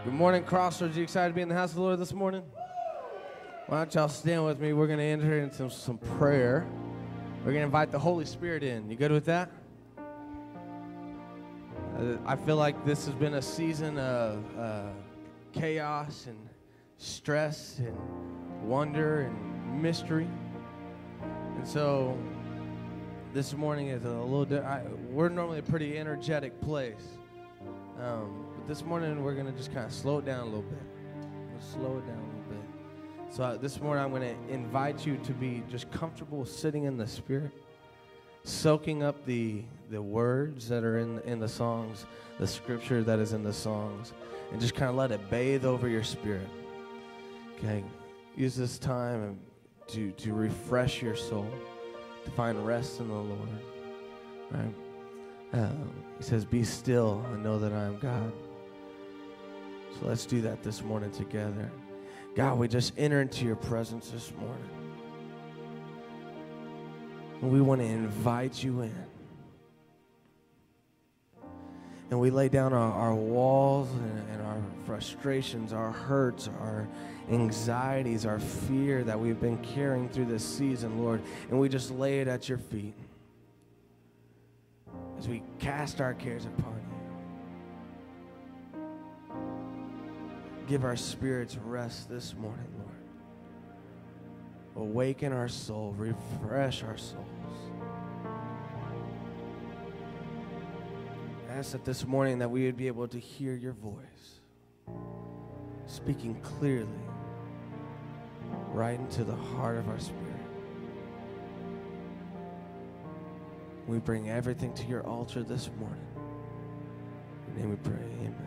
Good morning, Crossroads. You excited to be in the house of the Lord this morning? Why don't y'all stand with me? We're going to enter into some prayer. We're going to invite the Holy Spirit in. You good with that? I feel like this has been a season of chaos and stress and wonder and mystery. And so this morning is a little we're normally a pretty energetic place. But this morning we're going to just kind of slow it down a little bit. We'll slow it down a little bit. So this morning I'm going to invite you to be just comfortable sitting in the Spirit, soaking up the words that are in the songs, the scripture that is in the songs, and just kind of let it bathe over your spirit. Okay? Use this time to refresh your soul, to find rest in the Lord. Right? He says, "Be still and know that I am God." So let's do that this morning together. God, we just enter into your presence this morning. And we want to invite you in. And we lay down our walls and our frustrations, our hurts, our anxieties, our fear that we've been carrying through this season, Lord. And we just lay it at your feet as we cast our cares upon you. Give our spirits rest this morning, Lord. Awaken our soul, refresh our souls. I ask that this morning that we would be able to hear your voice, speaking clearly right into the heart of our spirit. We bring everything to your altar this morning. In your name we pray, amen.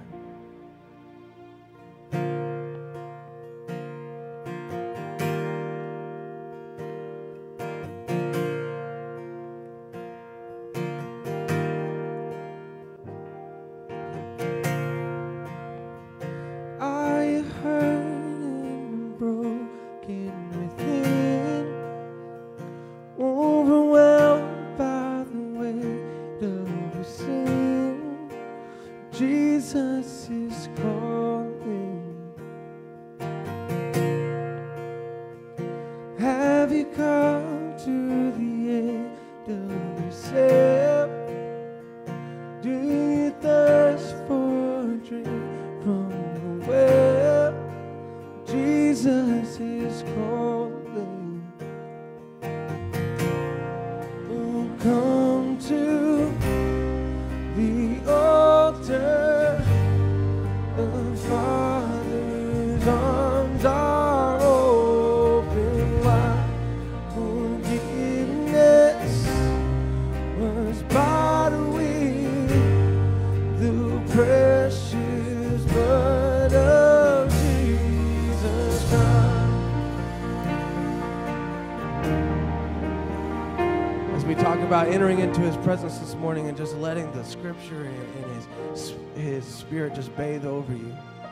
Entering into his presence this morning and just letting the scripture and his spirit just bathe over you.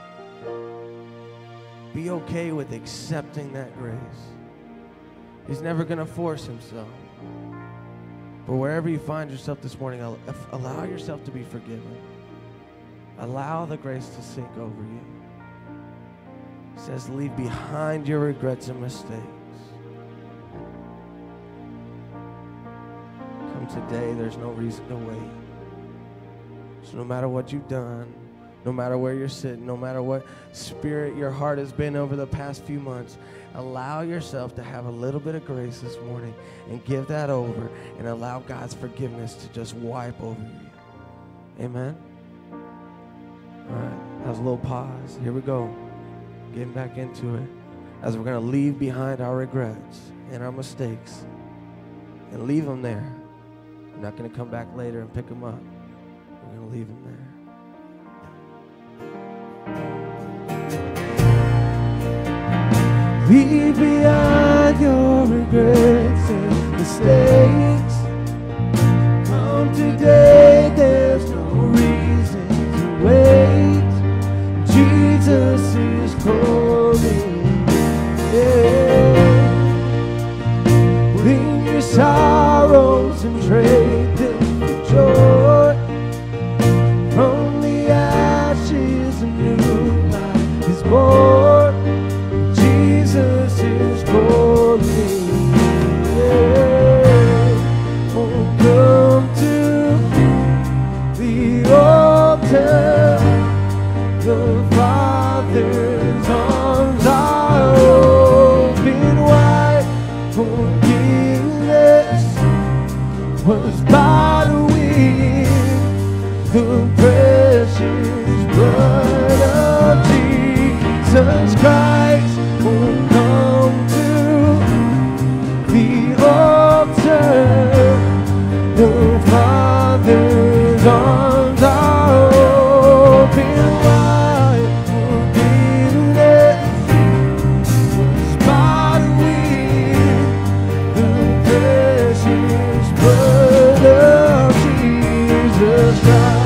Be okay with accepting that grace. He's never going to force himself. But wherever you find yourself this morning, allow yourself to be forgiven. Allow the grace to sink over you. It says, leave behind your regrets and mistakes. Today, there's no reason to wait. So no matter what you've done, no matter where you're sitting, no matter what spirit your heart has been over the past few months, allow yourself to have a little bit of grace this morning and give that over and allow God's forgiveness to just wipe over you. Amen? All right, that was a little pause. Here we go. Getting back into it as we're going to leave behind our regrets and our mistakes and leave them there. We're not going to come back later and pick them up. We're going to leave them there. Leave behind your regrets and mistakes. Come today, there's no reason to wait. Jesus is calling. Yeah. Bring your sorrows and trade them for joy. From the ashes a new life. the precious blood of Jesus Christ will come to the altar. The Father's arms are open wide. Forgiveness was bought with the precious blood of Jesus Christ.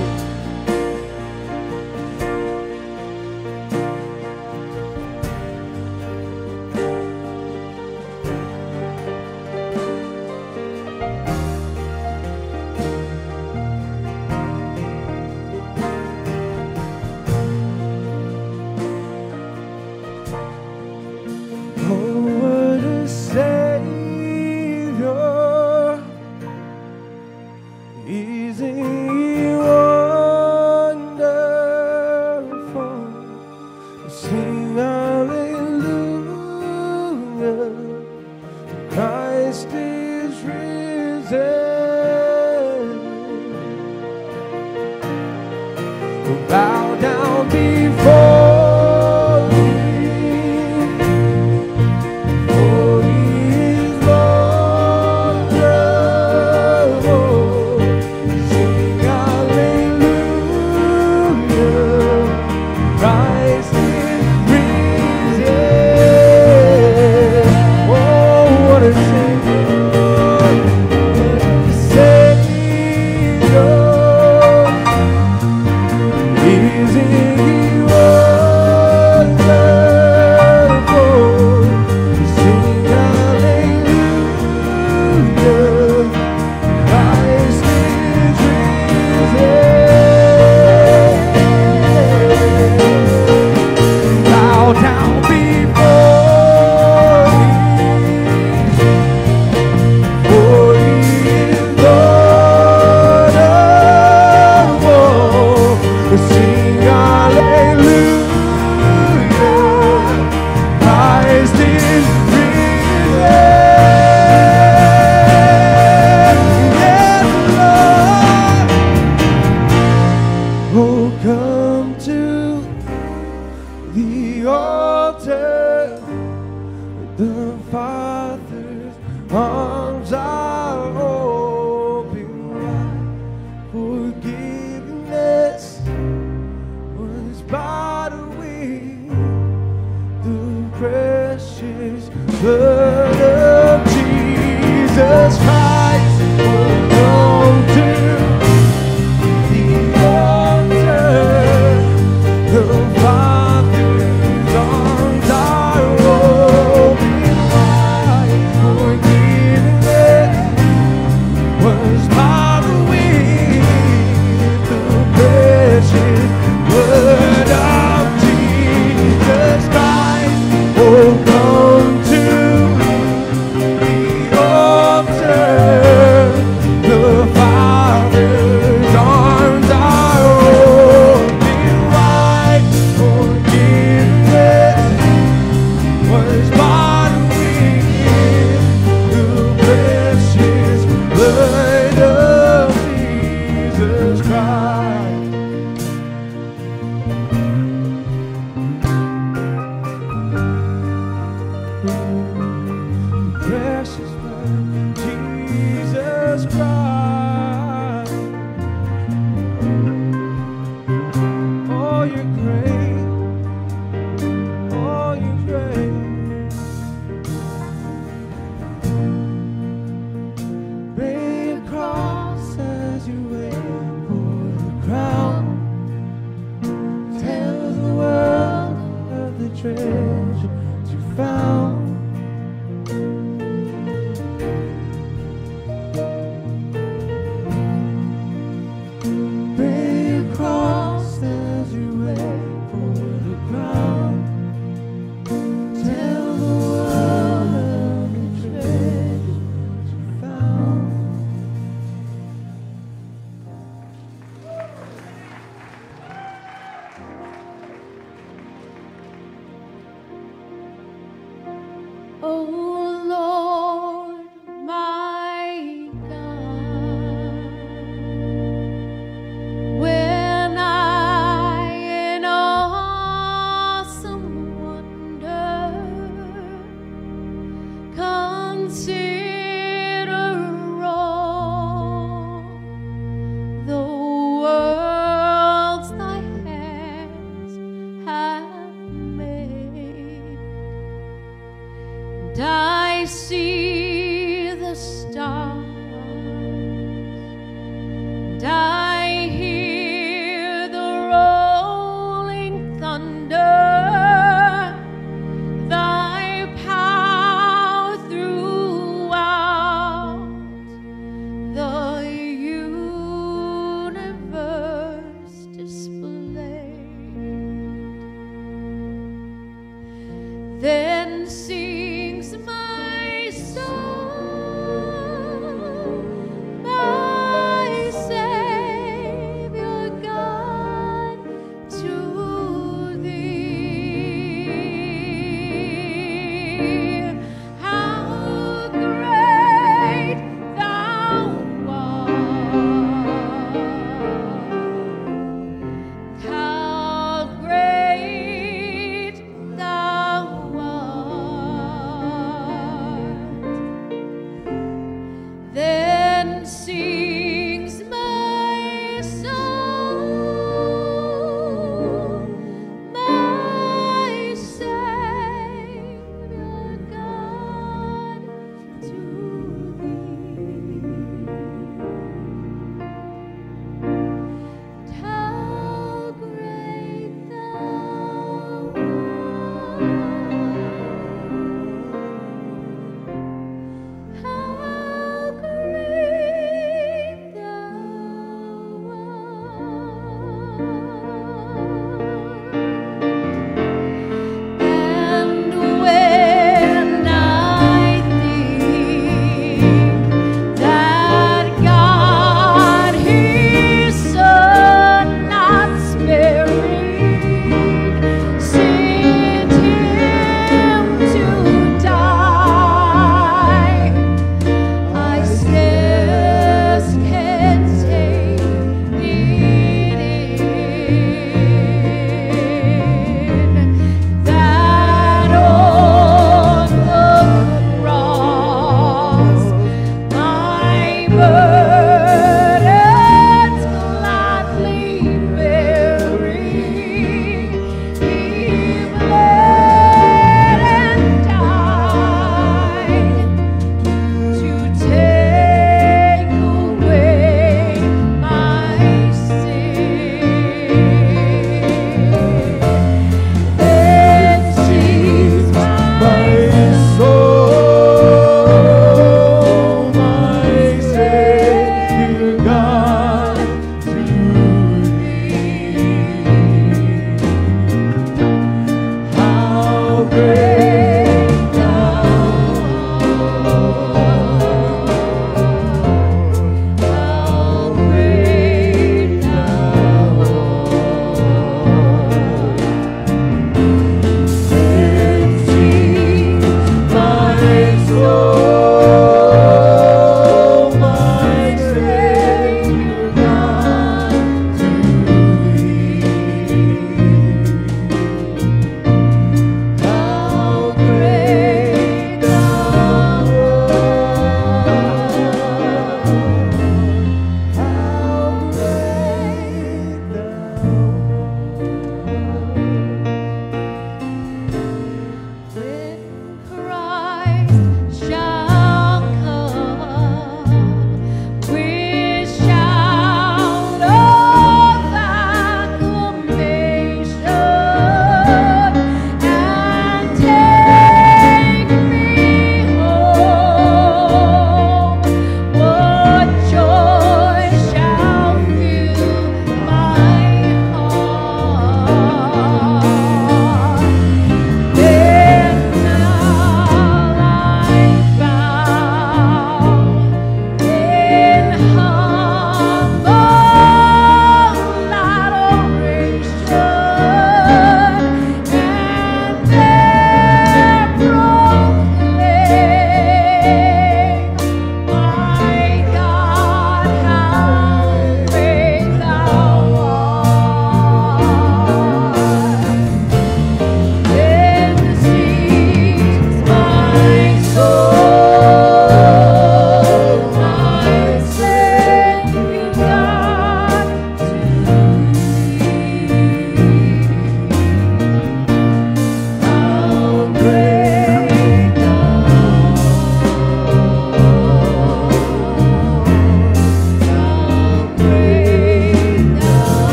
Bow down before Him, for He is wonderful. Sing hallelujah, Christ is risen. Oh, what a Savior, Savior. Isn't He wonderful? Sing hallelujah, Christ is risen. Bow down before Him, for He is wonderful. Sing hallelujah, Christ is risen. Yes, Lord. Oh, come to the altar. The Father's arms are open wide. Forgiveness was bought with the precious blood of Jesus Christ. Will come to the altar. The Father's arms are open wide. Forgiveness was bought with the precious blood of Jesus Christ. Oh, come to the altar. The Father's arms are open wide. Forgiveness was bought with the precious blood of Jesus Christ. Precious blood, Jesus Christ. Oh, you're great. Oh, you're great. Bear your cross as you wait for the crown. Tell the world of the treasure you found. Bear your cross as you wait for the crown. Tell the world of the treasure you found. Oh Lord, my God, Then sings my soul, my Savior God, to thee. How great thou art! How great thou art!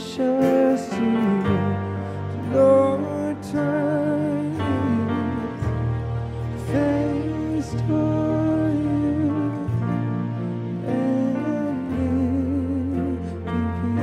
generations to you. Lord, turn your face toward you and live in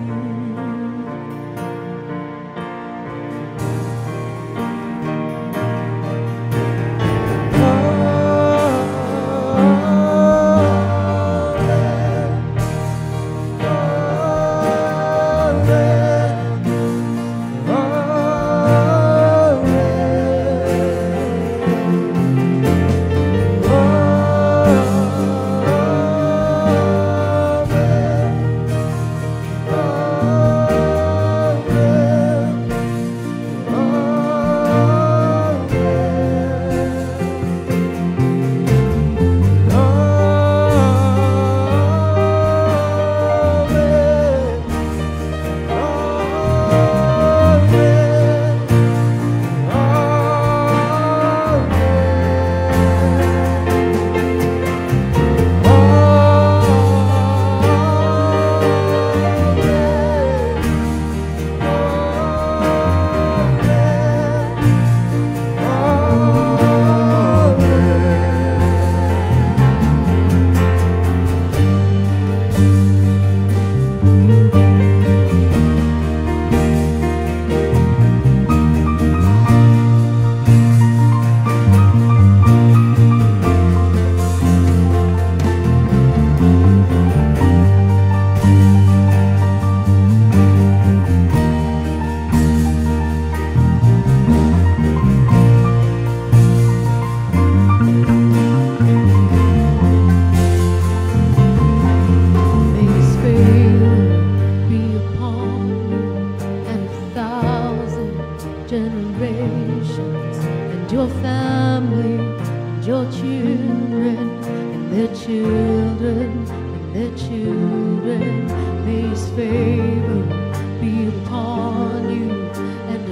generations, and your family, and your children, and their children, and their children. May His favor be upon you, and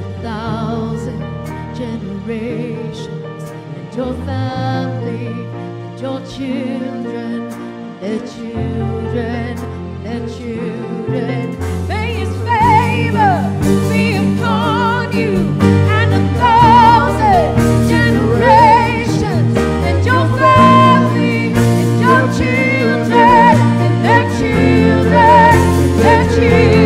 1,000 generations, and your family, and your children, and their children, and their children. May His favor be upon you, and 1,000 generations, and your family, and your children, and their children, and their children.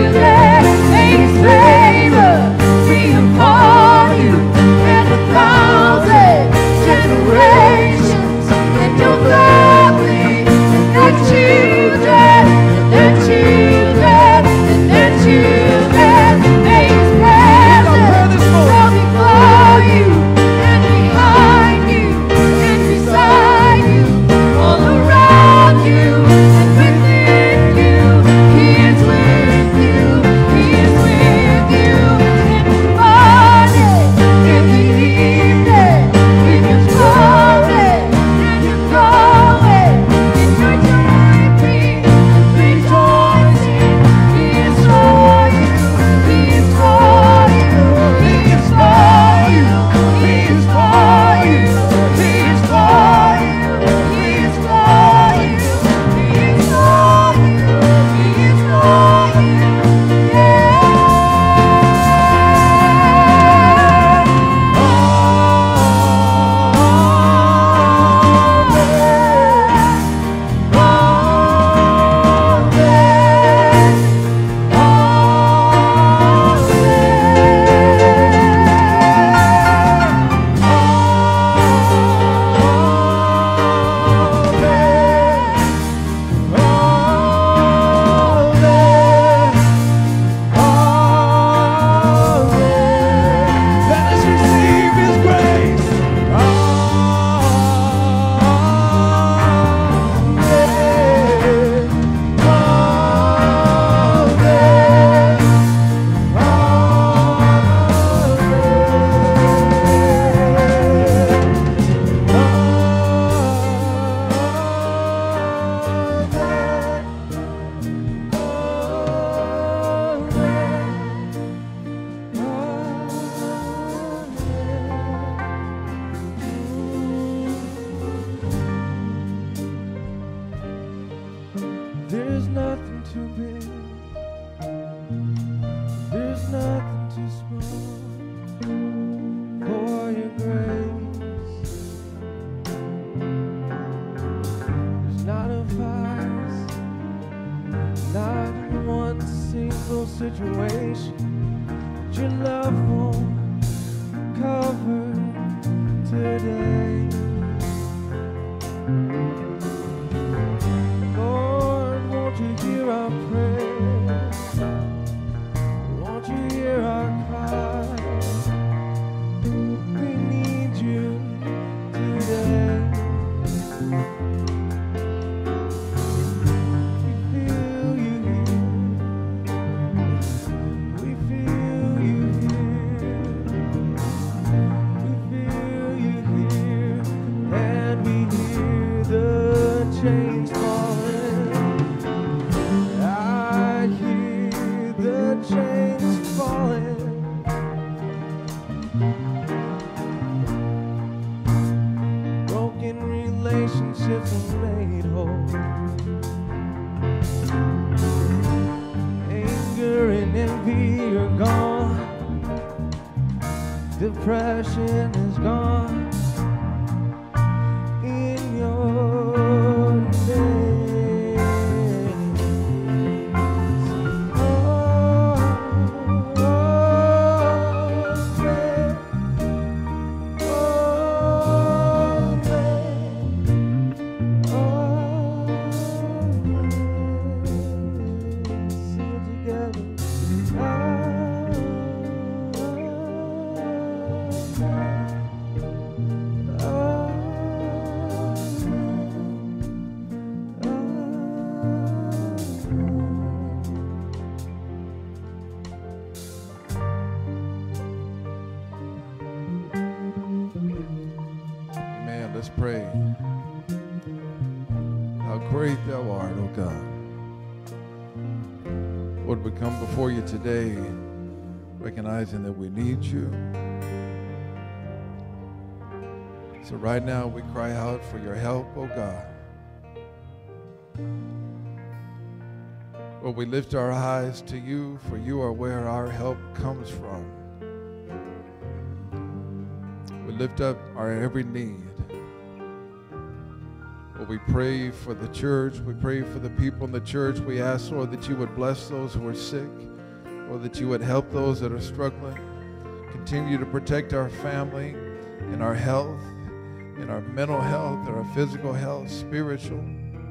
situation that your love won't cover today. Lord, won't you hear our prayer? Won't you hear our cry? We need you today. Chains falling, I hear the chains falling. Broken relationships are made whole. Anger and envy are gone. Depression is gone. In your Let's pray. How great thou art, O God. Lord, we come before you today recognizing that we need you. So right now we cry out for your help, O God. Lord, we lift our eyes to you, for you are where our help comes from. We lift up our every need. Lord, we pray for the church. We pray for the people in the church. We ask, Lord, that you would bless those who are sick, or that you would help those that are struggling. Continue to protect our family and our health, and our mental health, and our physical health, spiritual.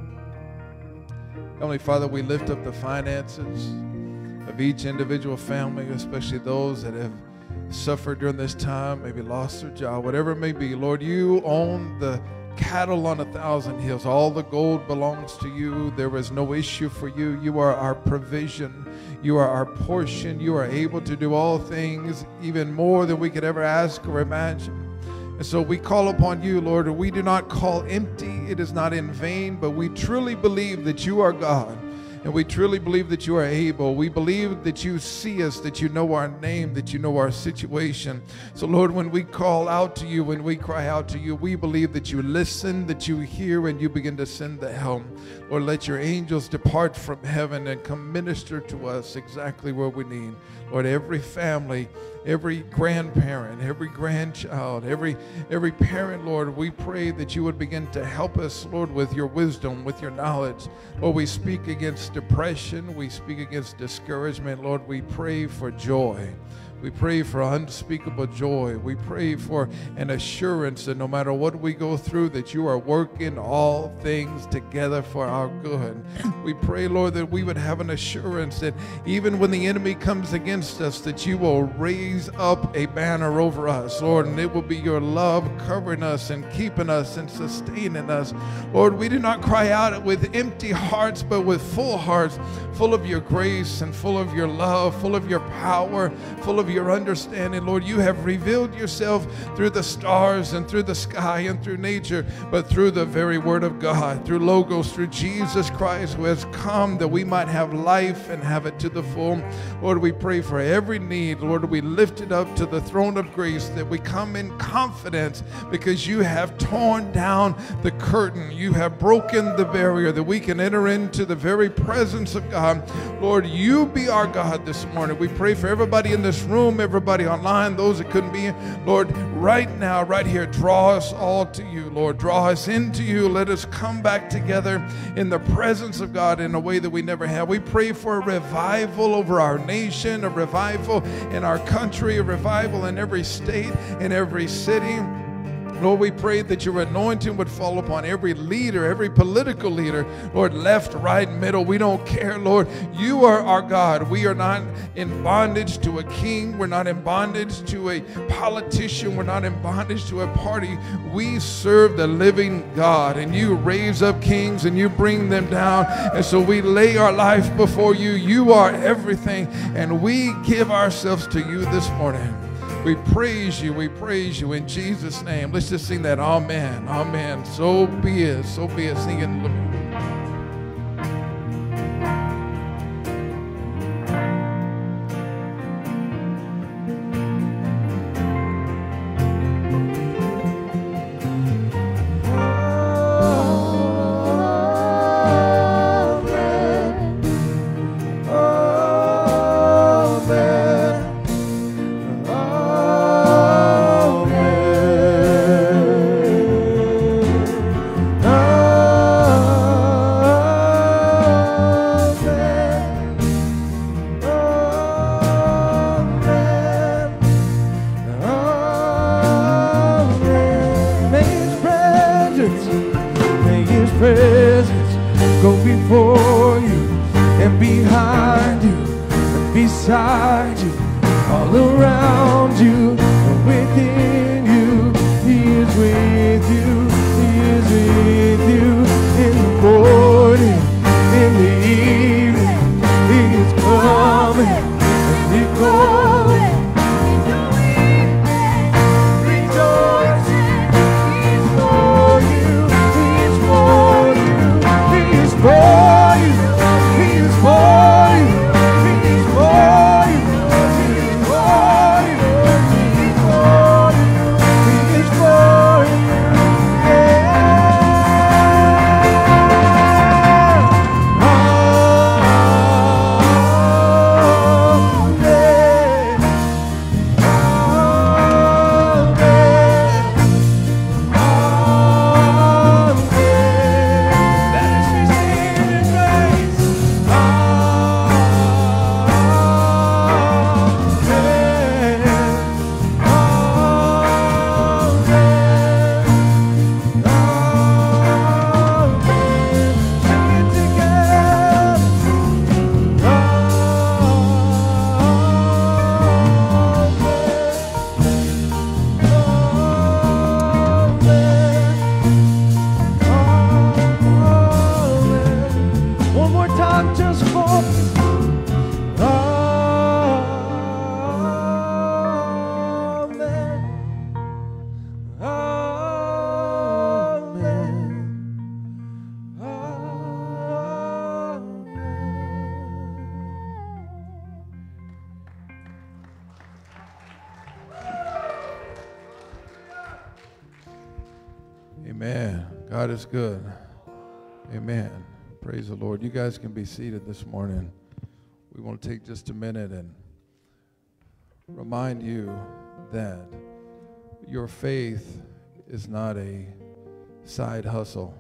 Heavenly Father, we lift up the finances of each individual family, especially those that have suffered during this time, maybe lost their job, whatever it may be. Lord, you own the cattle on 1,000 hills. All the gold belongs to you. There is no issue for you. You are our provision. You are our portion. You are able to do all things, even more than we could ever ask or imagine. And so we call upon you, Lord. We do not call empty. It is not in vain, but we truly believe that you are God. And we truly believe that you are able. We believe that you see us, that you know our name, that you know our situation. So, Lord, when we call out to you, when we cry out to you, we believe that you listen, that you hear, and you begin to send the help. Lord, let your angels depart from heaven and come minister to us exactly where we need. Lord, every family, every grandparent, every grandchild, every parent, Lord, we pray that you would begin to help us, Lord, with your wisdom, with your knowledge. Lord, we speak against depression. We speak against discouragement. Lord, we pray for joy. We pray for unspeakable joy. We pray for an assurance that no matter what we go through, that you are working all things together for our good. We pray, Lord, that we would have an assurance that even when the enemy comes against us, that you will raise up a banner over us, Lord, and it will be your love covering us and keeping us and sustaining us. Lord, we do not cry out with empty hearts, but with full hearts, full of your grace and full of your love, full of your power, full of your understanding. Lord, you have revealed yourself through the stars and through the sky and through nature, but through the very word of God, through Logos, through Jesus Christ, who has come that we might have life and have it to the full. Lord, we pray for every need. Lord, we lift it up to the throne of grace, that we come in confidence because you have torn down the curtain. You have broken the barrier that we can enter into the very presence of God. Lord, you be our God this morning. We pray for everybody in this room room, everybody online, those that couldn't be in. Lord, right now, right here, draw us all to you, Lord. Draw us into you. Let us come back together in the presence of God in a way that we never have. We pray for a revival over our nation, a revival in our country, a revival in every state, in every city. Lord, we pray that your anointing would fall upon every leader, every political leader, Lord, left, right, middle. We don't care, Lord. You are our God. We are not in bondage to a king. We're not in bondage to a politician. We're not in bondage to a party. We serve the living God, and you raise up kings and you bring them down. And so we lay our life before you. You are everything, and we give ourselves to you this morning. We praise you in Jesus' name. Let's just sing that, amen, amen. So be it, so be it. Sing it. Amen. God is good. Amen. Praise the Lord. You guys can be seated this morning. We want to take just a minute and remind you that your faith is not a side hustle.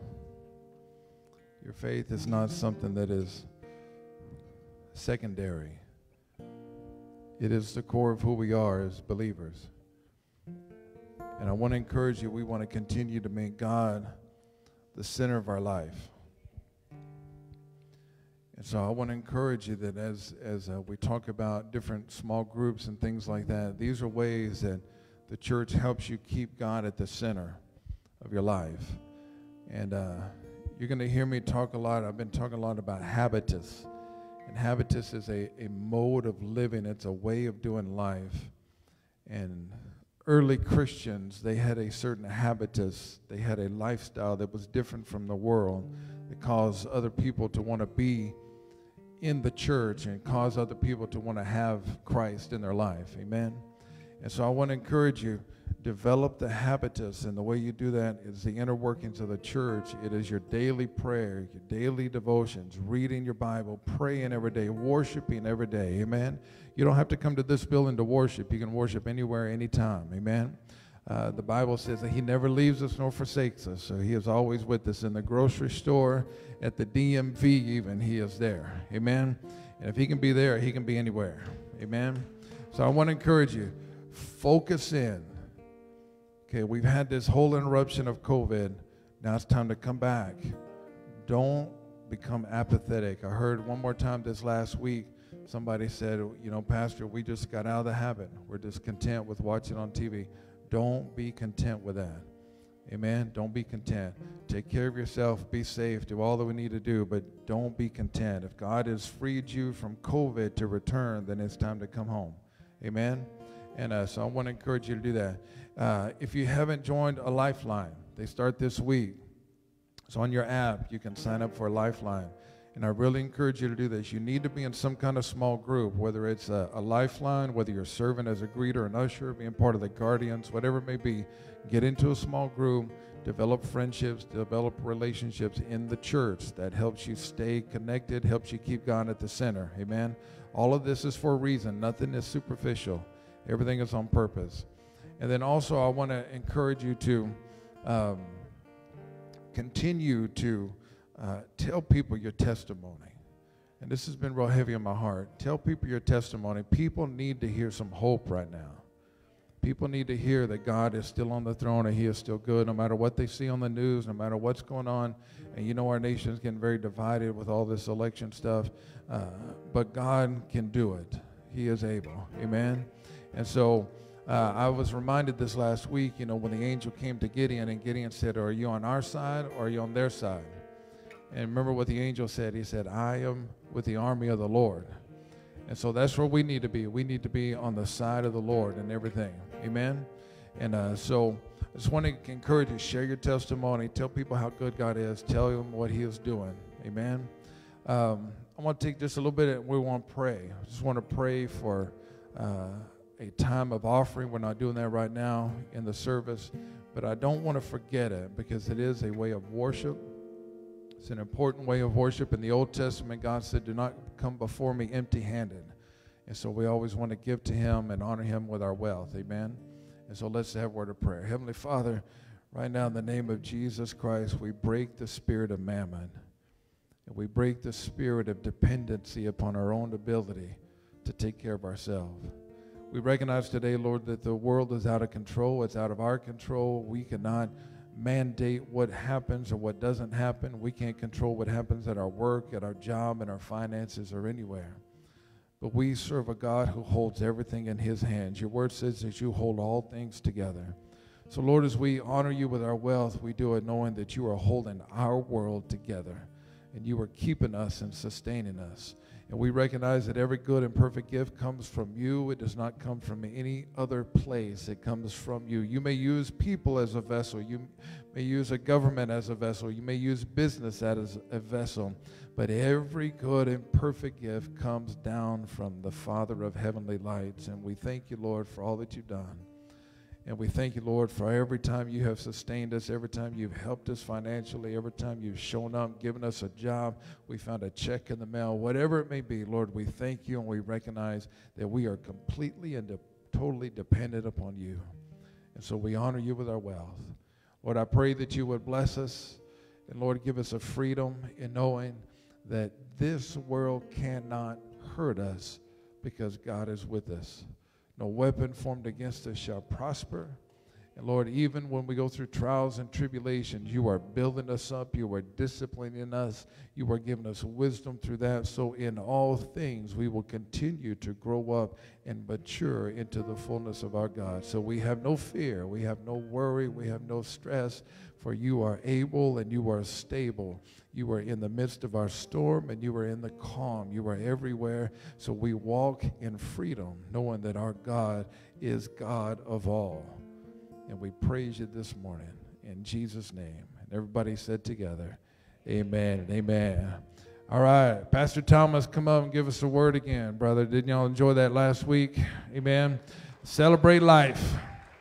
Your faith is not something that is secondary. It is the core of who we are as believers. And I want to encourage you, we want to continue to make God the center of our life. And so I want to encourage you that as we talk about different small groups and things like that, these are ways that the church helps you keep God at the center of your life. And you're going to hear me talk a lot. I've been talking a lot about habitus. And habitus is a mode of living. It's a way of doing life. And early Christians, they had a certain habitus. They had a lifestyle that was different from the world that caused other people to want to be in the church and cause other people to want to have Christ in their life. Amen. And so I want to encourage you, develop the habitus, and the way you do that is the inner workings of the church. It is your daily prayer, your daily devotions, reading your Bible, praying every day, worshiping every day. Amen. You don't have to come to this building to worship. You can worship anywhere, anytime. Amen. The Bible says that he never leaves us nor forsakes us. So he is always with us in the grocery store, at the DMV even, he is there. Amen. And if he can be there, he can be anywhere. Amen. So I want to encourage you, focus in. Okay, we've had this whole interruption of COVID. Now it's time to come back. Don't become apathetic. I heard one more time this last week, somebody said, you know, Pastor, we just got out of the habit. We're just content with watching on TV. Don't be content with that. Amen. Don't be content. Take care of yourself. Be safe. Do all that we need to do, but don't be content. If God has freed you from COVID to return, then it's time to come home. Amen. And so I want to encourage you to do that. If you haven't joined a Lifeline, they start this week. So on your app, you can sign up for a Lifeline. And I really encourage you to do this. You need to be in some kind of small group, whether it's a Lifeline, whether you're serving as a greeter, an usher, being part of the Guardians, whatever it may be. Get into a small group, develop friendships, develop relationships in the church that helps you stay connected, helps you keep God at the center. Amen. All of this is for a reason. Nothing is superficial. Everything is on purpose. And then also I want to encourage you to continue to tell people your testimony. And this has been real heavy on my heart. Tell people your testimony. People need to hear some hope right now. People need to hear that God is still on the throne and he is still good, no matter what they see on the news, no matter what's going on. And you know our nation is getting very divided with all this election stuff. But God can do it. He is able. Amen. And so I was reminded this last week, you know, when the angel came to Gideon, and Gideon said, are you on our side or are you on their side? And remember what the angel said. He said, I am with the army of the Lord. And so that's where we need to be. We need to be on the side of the Lord and everything. Amen? And so I just want to encourage you, share your testimony. Tell people how good God is. Tell them what he is doing. Amen? I want to take just a little bit, and we want to pray. I just want to pray for a time of offering. We're not doing that right now in the service. But I don't want to forget it, because it is a way of worship. It's an important way of worship. In the Old Testament, God said, do not come before me empty-handed. And so we always want to give to him and honor him with our wealth. Amen? And so let's have a word of prayer. Heavenly Father, right now in the name of Jesus Christ, we break the spirit of mammon. And we break the spirit of dependency upon our own ability to take care of ourselves. We recognize today, Lord, that the world is out of control. It's out of our control. We cannot mandate what happens or what doesn't happen. We can't control what happens at our work, at our job, in our finances, or anywhere. But we serve a God who holds everything in his hands. Your word says that you hold all things together. So, Lord, as we honor you with our wealth, we do it knowing that you are holding our world together, and you are keeping us and sustaining us. And we recognize that every good and perfect gift comes from you. It does not come from any other place. It comes from you. You may use people as a vessel. You may use a government as a vessel. You may use business as a vessel. But every good and perfect gift comes down from the Father of heavenly lights. And we thank you, Lord, for all that you've done. And we thank you, Lord, for every time you have sustained us, every time you've helped us financially, every time you've shown up, given us a job, we found a check in the mail, whatever it may be, Lord, we thank you, and we recognize that we are completely and totally dependent upon you. And so we honor you with our wealth. Lord, I pray that you would bless us, and Lord, give us a freedom in knowing that this world cannot hurt us because God is with us. No weapon formed against us shall prosper. And Lord, even when we go through trials and tribulations, you are building us up. You are disciplining us. You are giving us wisdom through that. So in all things, we will continue to grow up and mature into the fullness of our God. So we have no fear. We have no worry. We have no stress. For you are able and you are stable. You are in the midst of our storm and you are in the calm. You are everywhere. So we walk in freedom, knowing that our God is God of all. And we praise you this morning in Jesus' name. And everybody said together, amen and amen. All right, Pastor Thomas, come up and give us a word again, brother. Didn't y'all enjoy that last week? Amen. Celebrate life.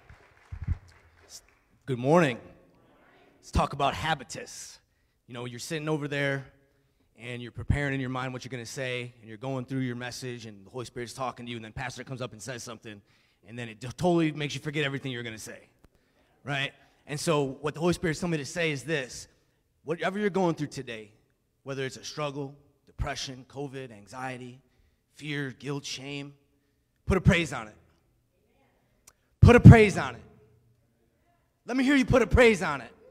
Good morning. Let's talk about habitus. You know, you're sitting over there and you're preparing in your mind what you're going to say, and you're going through your message, and the Holy Spirit's talking to you, and then pastor comes up and says something, and then it totally makes you forget everything you're going to say, right? And so what the Holy Spirit's telling me to say is this: whatever you're going through today, whether it's a struggle, depression, COVID, anxiety, fear, guilt, shame, put a praise on it. Put a praise on it. Let me hear you put a praise on it.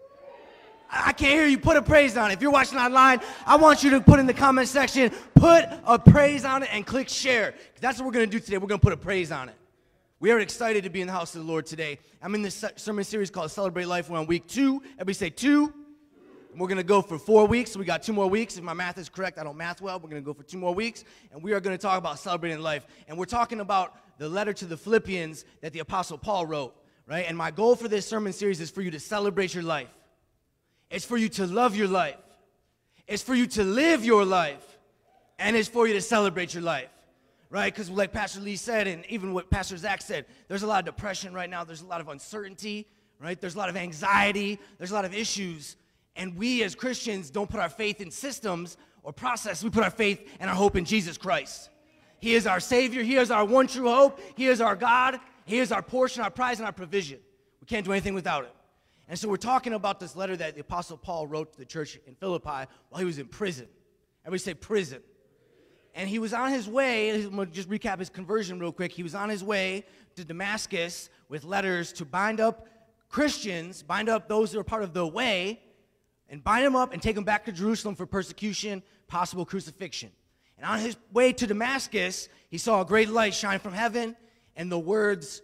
I can't hear you put a praise on it. If you're watching online, I want you to put in the comment section, put a praise on it and click share. That's what we're going to do today. We're going to put a praise on it. We are excited to be in the house of the Lord today. I'm in this sermon series called Celebrate Life. We're on week 2. Everybody say 2. And we're going to go for 4 weeks. So we got 2 more weeks. If my math is correct, I don't math well. We're going to go for 2 more weeks. And we are going to talk about celebrating life. And we're talking about the letter to the Philippians that the Apostle Paul wrote, right? And my goal for this sermon series is for you to celebrate your life. It's for you to love your life. It's for you to live your life. And it's for you to celebrate your life, right? Because like Pastor Lee said, and even what Pastor Zach said, there's a lot of depression right now. There's a lot of uncertainty, right? There's a lot of anxiety. There's a lot of issues. And we as Christians don't put our faith in systems or process. We put our faith and our hope in Jesus Christ. He is our Savior. He is our one true hope. He is our God. He is our portion, our prize, and our provision. We can't do anything without Him. And so we're talking about this letter that the Apostle Paul wrote to the church in Philippi while he was in prison. Everybody say prison. And he was on his way, I'm going to just recap his conversion real quick. He was on his way to Damascus with letters to bind up Christians, bind up those that are part of the way, and bind them up and take them back to Jerusalem for persecution, possible crucifixion. And on his way to Damascus, he saw a great light shine from heaven, and the words,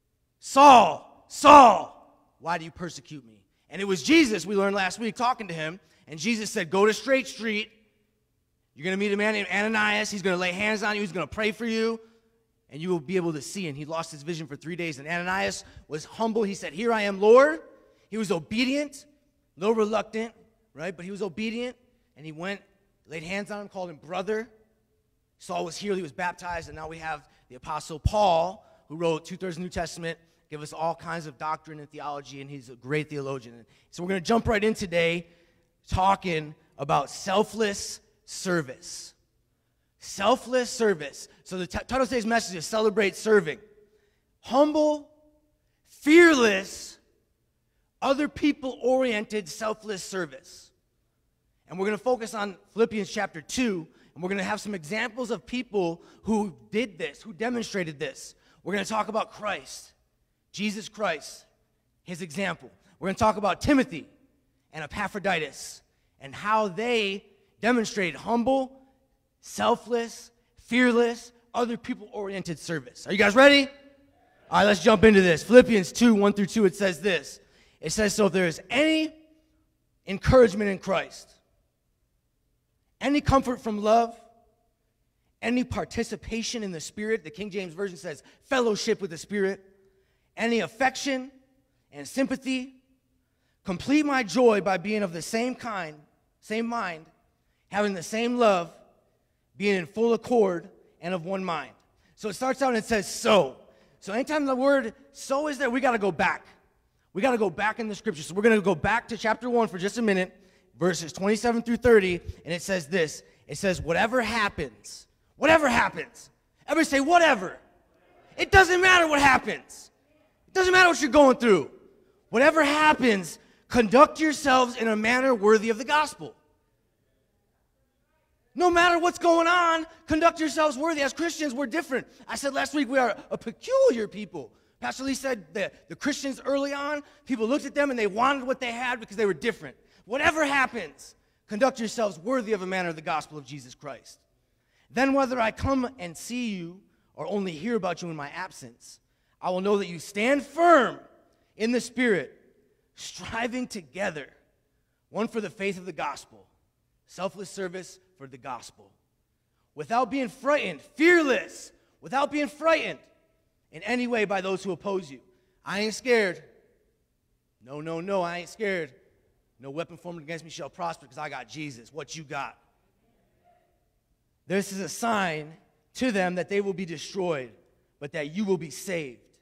"Saul, Saul, why do you persecute me?" And it was Jesus, we learned last week, talking to him. And Jesus said, go to Straight Street. You're going to meet a man named Ananias. He's going to lay hands on you. He's going to pray for you. And you will be able to see. And he lost his vision for 3 days. And Ananias was humble. He said, "Here I am, Lord." He was obedient, a little reluctant, right? But he was obedient. And he went, laid hands on him, called him brother. Saul was healed. He was baptized. And now we have the Apostle Paul, who wrote 2/3 of the New Testament, give us all kinds of doctrine and theology, and he's a great theologian. So we're going to jump right in today talking about selfless service. Selfless service. So the title of today's message is Celebrate Serving. Humble, fearless, other people-oriented, selfless service. And we're going to focus on Philippians chapter 2, and we're going to have some examples of people who did this, who demonstrated this. We're going to talk about Christ. Jesus Christ, his example. We're going to talk about Timothy and Epaphroditus and how they demonstrated humble, selfless, fearless, other people-oriented service. Are you guys ready? All right, let's jump into this. Philippians 2, 1-2, it says this. It says, "So if there is any encouragement in Christ, any comfort from love, any participation in the Spirit," the King James Version says fellowship with the Spirit, "any affection and sympathy, complete my joy by being of the same kind, same mind, having the same love, being in full accord and of one mind." So it starts out and it says so. So anytime the word so is there, we got to go back. We got to go back in the scripture. So we're going to go back to chapter 1 for just a minute, verses 27 through 30, and it says this. It says, whatever happens. Everybody say whatever. It doesn't matter what happens. It doesn't matter what you're going through. Whatever happens, conduct yourselves in a manner worthy of the gospel. No matter what's going on, conduct yourselves worthy. As Christians, we're different. I said last week we are a peculiar people. Pastor Lee said that the Christians early on, people looked at them and they wanted what they had because they were different. Whatever happens, conduct yourselves worthy of a manner of the gospel of Jesus Christ. Then whether I come and see you or only hear about you in my absence, I will know that you stand firm in the Spirit, striving together, one for the faith of the gospel, selfless service for the gospel, without being frightened, fearless, without being frightened in any way by those who oppose you. I ain't scared. No, I ain't scared. No weapon formed against me shall prosper because I got Jesus. What you got? This is a sign to them that they will be destroyed, but that you will be saved.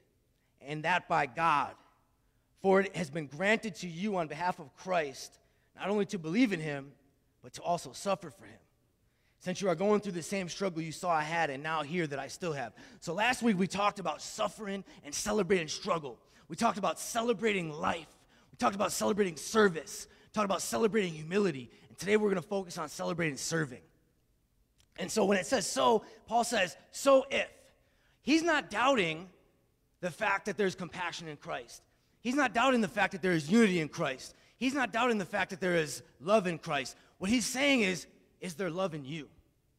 and that by God. For it has been granted to you on behalf of Christ, not only to believe in him, but to also suffer for him. Since you are going through the same struggle you saw I had and now hear that I still have. So last week we talked about suffering and celebrating struggle. We talked about celebrating life. We talked about celebrating service. We talked about celebrating humility. And today we're going to focus on celebrating serving. And so when it says so, Paul says, so if. He's not doubting the fact that there's compassion in Christ. He's not doubting the fact that there is unity in Christ. He's not doubting the fact that there is love in Christ. What he's saying is there love in you?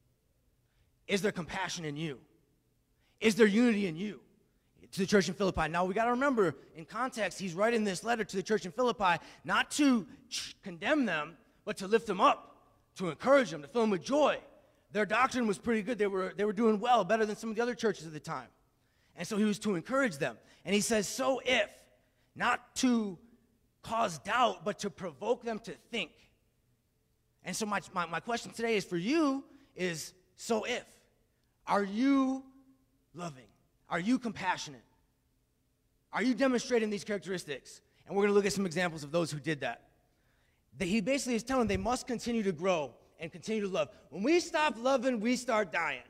Is there compassion in you? Is there unity in you? To the church in Philippi. Now, we got to remember, in context, he's writing this letter to the church in Philippi not to condemn them, but to lift them up, to encourage them, to fill them with joy. Their doctrine was pretty good. They were doing well, better than some of the other churches at the time. And so he was to encourage them. And he says, so if, not to cause doubt, but to provoke them to think. And so my question today is for you is, so if. Are you loving? Are you compassionate? Are you demonstrating these characteristics? And we're going to look at some examples of those who did that. He basically is telling them they must continue to grow and continue to love. When we stop loving, we start dying.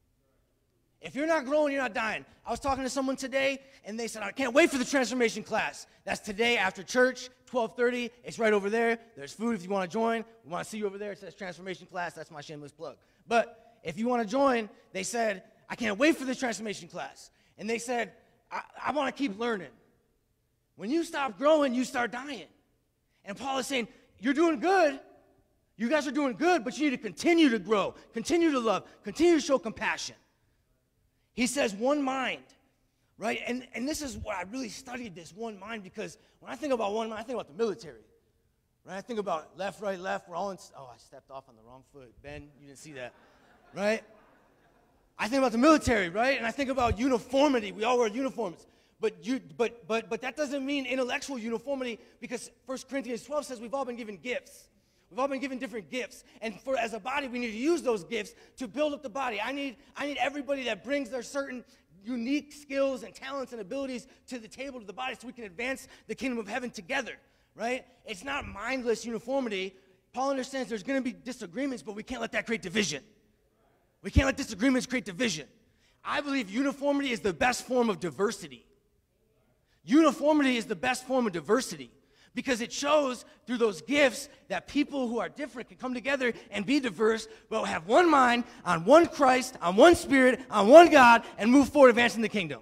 If you're not growing, you're not dying. I was talking to someone today, and they said, I can't wait for the transformation class. That's today after church, 12:30. It's right over there. There's food if you want to join. We want to see you over there. It says transformation class. That's my shameless plug. But if you want to join, they said, I can't wait for the transformation class. And they said, I want to keep learning. When you stop growing, you start dying. And Paul is saying, you're doing good. You guys are doing good, but you need to continue to grow, continue to love, continue to show compassion. He says one mind, right? And this is what I really studied, this one mind, because when I think about one mind, I think about the military, right? I think about left, right, left. We're all in, I stepped off on the wrong foot. Ben, you didn't see that, right? I think about the military, right? And I think about uniformity. We all wear uniforms. But that doesn't mean intellectual uniformity, because 1 Corinthians 12 says we've all been given gifts. We've all been given different gifts. And as a body, we need to use those gifts to build up the body. I need everybody that brings their certain unique skills and talents and abilities to the table, to the body, so we can advance the kingdom of heaven together, right? It's not mindless uniformity. Paul understands there's going to be disagreements, but we can't let that create division. We can't let disagreements create division. I believe uniformity is the best form of diversity. Uniformity is the best form of diversity, because it shows through those gifts that people who are different can come together and be diverse, but have one mind, on one Christ, on one Spirit, on one God, and move forward advancing the kingdom.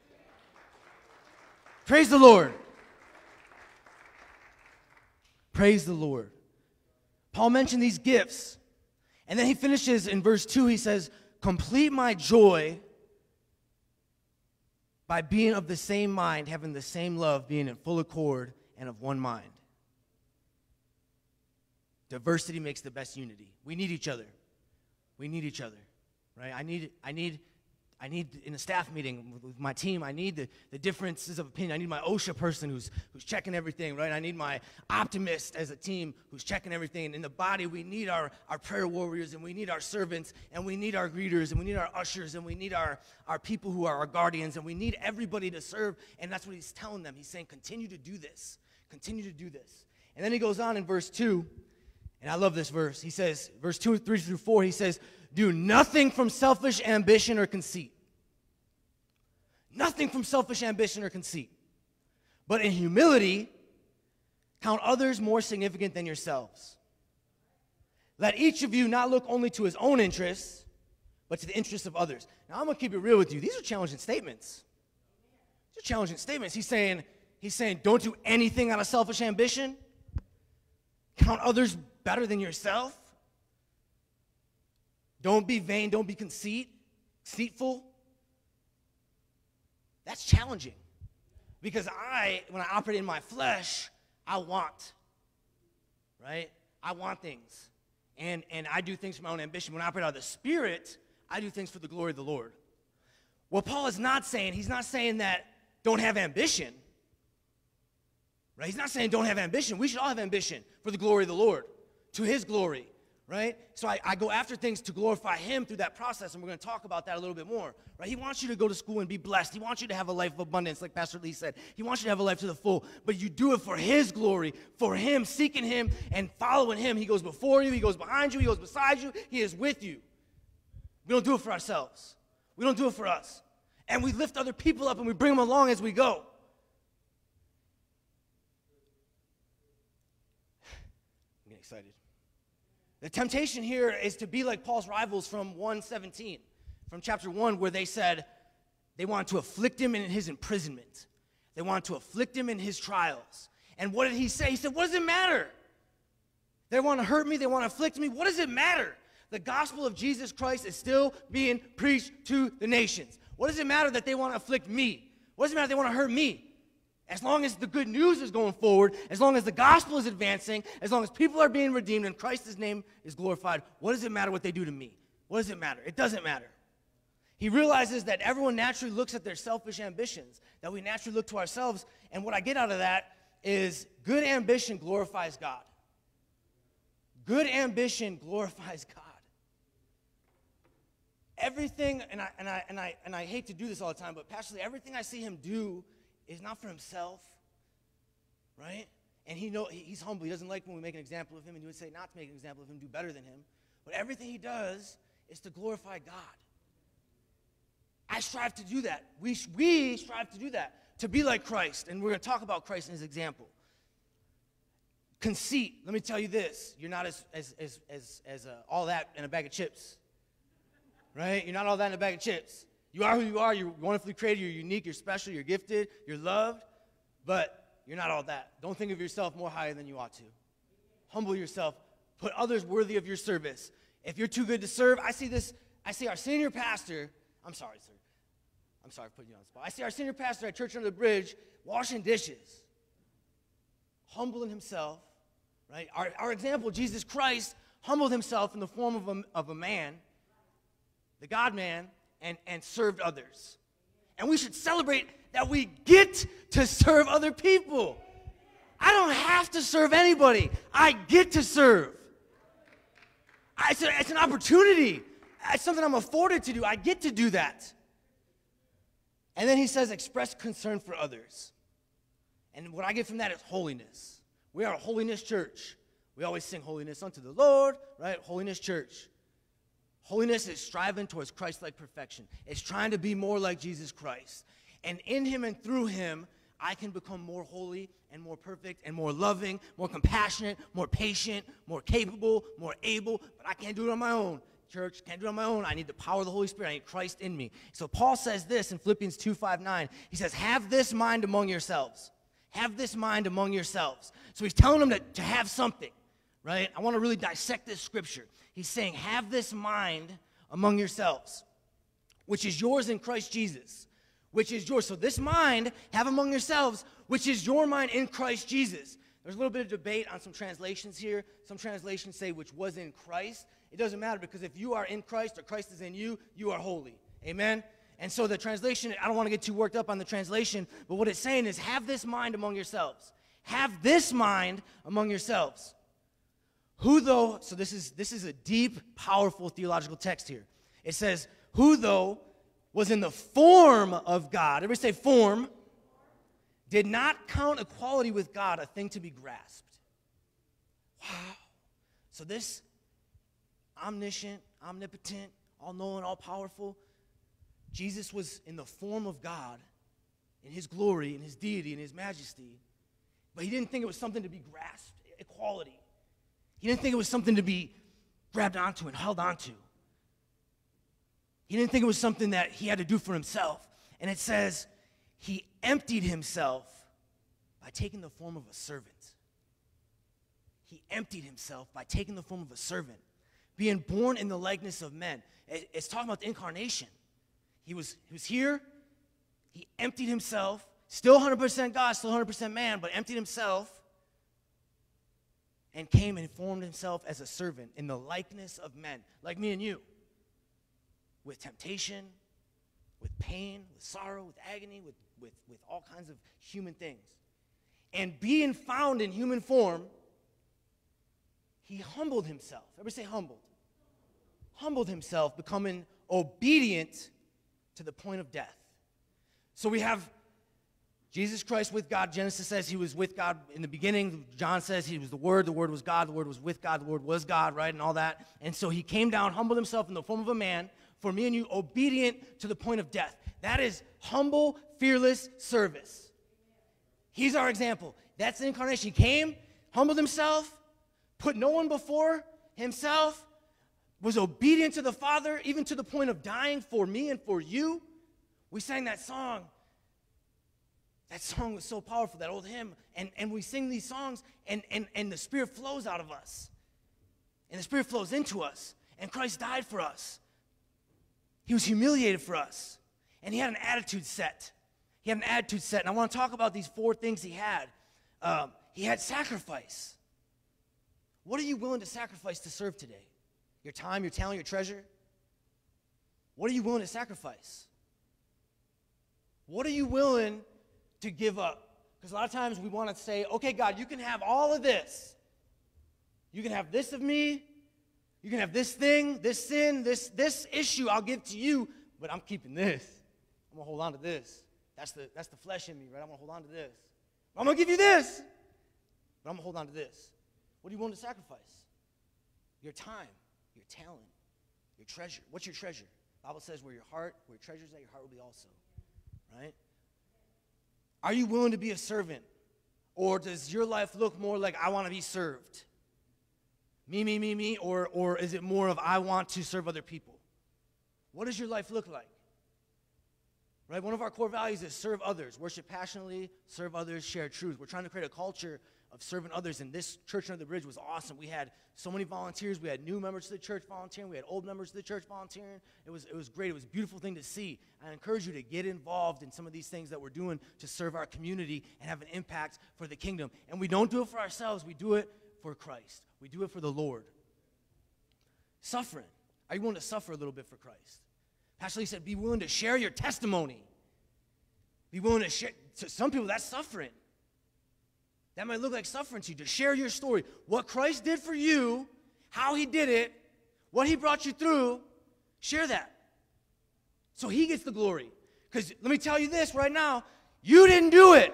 Praise the Lord. Praise the Lord. Paul mentioned these gifts, and then he finishes in verse 2, he says, complete my joy by being of the same mind, having the same love, being in full accord, and of one mind. Diversity makes the best unity. We need each other. We need each other, right? I need in a staff meeting with my team, I need the differences of opinion. I need my OSHA person who's checking everything, right? I need my optimist as a team who's checking everything. And in the body, we need our prayer warriors, and we need our servants, and we need our greeters, and we need our ushers, and we need our people who are our guardians, and we need everybody to serve. And that's what he's telling them. He's saying, continue to do this. Continue to do this. And then he goes on in verse 2, and I love this verse. He says, verse 2, 3 through 4, he says, do nothing from selfish ambition or conceit. Nothing from selfish ambition or conceit. But in humility, count others more significant than yourselves. Let each of you not look only to his own interests, but to the interests of others. Now, I'm going to keep it real with you. These are challenging statements. These are challenging statements. He's saying, don't do anything out of selfish ambition. Count others better than yourself. Don't be vain. Don't be deceitful. That's challenging. Because when I operate in my flesh, I want. Right? I want things. And I do things for my own ambition. When I operate out of the Spirit, I do things for the glory of the Lord. What Paul is not saying, he's not saying that don't have ambition. Right? He's not saying don't have ambition. We should all have ambition for the glory of the Lord, to his glory, right? So I go after things to glorify him through that process, and we're going to talk about that a little bit more, right? He wants you to go to school and be blessed. He wants you to have a life of abundance, like Pastor Lee said. He wants you to have a life to the full, but you do it for his glory, for him, seeking him and following him. He goes before you. He goes behind you. He goes beside you. He is with you. We don't do it for ourselves. We don't do it for us. And we lift other people up and we bring them along as we go. I'm getting excited. The temptation here is to be like Paul's rivals from 1:17, from chapter 1, where they said they wanted to afflict him in his imprisonment. They wanted to afflict him in his trials. And what did he say? He said, what does it matter? They want to hurt me. They want to afflict me. What does it matter? The gospel of Jesus Christ is still being preached to the nations. What does it matter that they want to afflict me? What does it matter if they want to hurt me? As long as the good news is going forward, as long as the gospel is advancing, as long as people are being redeemed and Christ's name is glorified, what does it matter what they do to me? What does it matter? It doesn't matter. He realizes that everyone naturally looks at their selfish ambitions, that we naturally look to ourselves, and what I get out of that is good ambition glorifies God. Good ambition glorifies God. Everything, and I hate to do this all the time, but Pastor Lee, everything I see him do is not for himself, right? And he's humble. He doesn't like when we make an example of him, and he would say not to make an example of him, do better than him. But everything he does is to glorify God. I strive to do that. We strive to do that, to be like Christ, and we're going to talk about Christ in his example. Conceit. Let me tell you this: you're not as all that in a bag of chips, right? You're not all that in a bag of chips. You are who you are. You're wonderfully created. You're unique. You're special. You're gifted. You're loved. But you're not all that. Don't think of yourself more higher than you ought to. Humble yourself. Put others worthy of your service. If you're too good to serve, I see our senior pastor. I'm sorry, sir. I'm sorry for putting you on the spot. I see our senior pastor at Church Under the Bridge washing dishes, humbling himself, right? Our example, Jesus Christ, humbled himself in the form of a man, the God-man, and served others. And we should celebrate that we get to serve other people. I don't have to serve anybody. I get to serve. It's an opportunity. It's something I'm afforded to do. I get to do that. And then he says, express concern for others. And what I get from that is holiness. We are a holiness church. We always sing holiness unto the Lord, right? Holiness church. Holiness is striving towards Christ-like perfection. It's trying to be more like Jesus Christ. And in him and through him, I can become more holy and more perfect and more loving, more compassionate, more patient, more capable, more able. But I can't do it on my own. Church, can't do it on my own. I need the power of the Holy Spirit. I need Christ in me. So Paul says this in Philippians 2:5-9. He says, have this mind among yourselves. Have this mind among yourselves. So he's telling them to have something, right? I want to really dissect this scripture. He's saying, have this mind among yourselves, which is yours in Christ Jesus, which is yours. So this mind, have among yourselves, which is your mind in Christ Jesus. There's a little bit of debate on some translations here. Some translations say, which was in Christ. It doesn't matter, because if you are in Christ or Christ is in you, you are holy. Amen? And so the translation, I don't want to get too worked up on the translation, but what it's saying is, have this mind among yourselves. Have this mind among yourselves. Who though, so this is a deep, powerful theological text here. It says, who though was in the form of God, everybody say form, did not count equality with God a thing to be grasped. Wow. So this omniscient, omnipotent, all-knowing, all-powerful, Jesus was in the form of God, in his glory, in his deity, in his majesty, but he didn't think it was something to be grasped, equality. He didn't think it was something to be grabbed onto and held onto. He didn't think it was something that he had to do for himself. And it says, he emptied himself by taking the form of a servant. He emptied himself by taking the form of a servant, being born in the likeness of men. It's talking about the incarnation. He was here. He emptied himself, still 100% God, still 100% man, but emptied himself, and came and formed himself as a servant in the likeness of men, like me and you, with temptation, with pain, with sorrow, with agony, with all kinds of human things. And being found in human form, he humbled himself. Everybody say humbled. Humbled himself, becoming obedient to the point of death. So we have Jesus Christ with God. Genesis says he was with God in the beginning. John says he was the Word was God, the Word was with God, the Word was God, right, and all that. And so he came down, humbled himself in the form of a man, for me and you, obedient to the point of death. That is humble, fearless service. He's our example. That's the incarnation. He came, humbled himself, put no one before himself, was obedient to the Father, even to the point of dying for me and for you. We sang that song. That song was so powerful, that old hymn. And we sing these songs, and the Spirit flows out of us. And the Spirit flows into us. And Christ died for us. He was humiliated for us. And he had an attitude set. He had an attitude set. And I want to talk about these 4 things he had. He had sacrifice. What are you willing to sacrifice to serve today? Your time, your talent, your treasure? What are you willing to sacrifice? What are you willing to give up? Because a lot of times we want to say, okay, God, you can have all of this. You can have this of me. You can have this thing, this sin, this issue I'll give to you, but I'm keeping this. I'm going to hold on to this. That's the flesh in me, right? I'm going to hold on to this. I'm going to give you this, but I'm going to hold on to this. What are you willing to sacrifice? Your time, your talent, your treasure. What's your treasure? The Bible says where your treasure is at, your heart will be also, right? Are you willing to be a servant? Or does your life look more like I want to be served? Me, or is it more of I want to serve other people? What does your life look like? Right? One of our core values is serve others, worship passionately, serve others, share truth. We're trying to create a culture of serving others, and this church under the bridge was awesome. We had so many volunteers. We had new members of the church volunteering. We had old members of the church volunteering. It was great. It was a beautiful thing to see. I encourage you to get involved in some of these things that we're doing to serve our community and have an impact for the kingdom. And we don't do it for ourselves. We do it for Christ. We do it for the Lord. Suffering. Are you willing to suffer a little bit for Christ? Pastor Lee said, be willing to share your testimony. Be willing to share. To some people, that's suffering. That might look like suffering to you, to share your story. What Christ did for you, how he did it, what he brought you through, share that. So he gets the glory. Because let me tell you this right now, you didn't do it.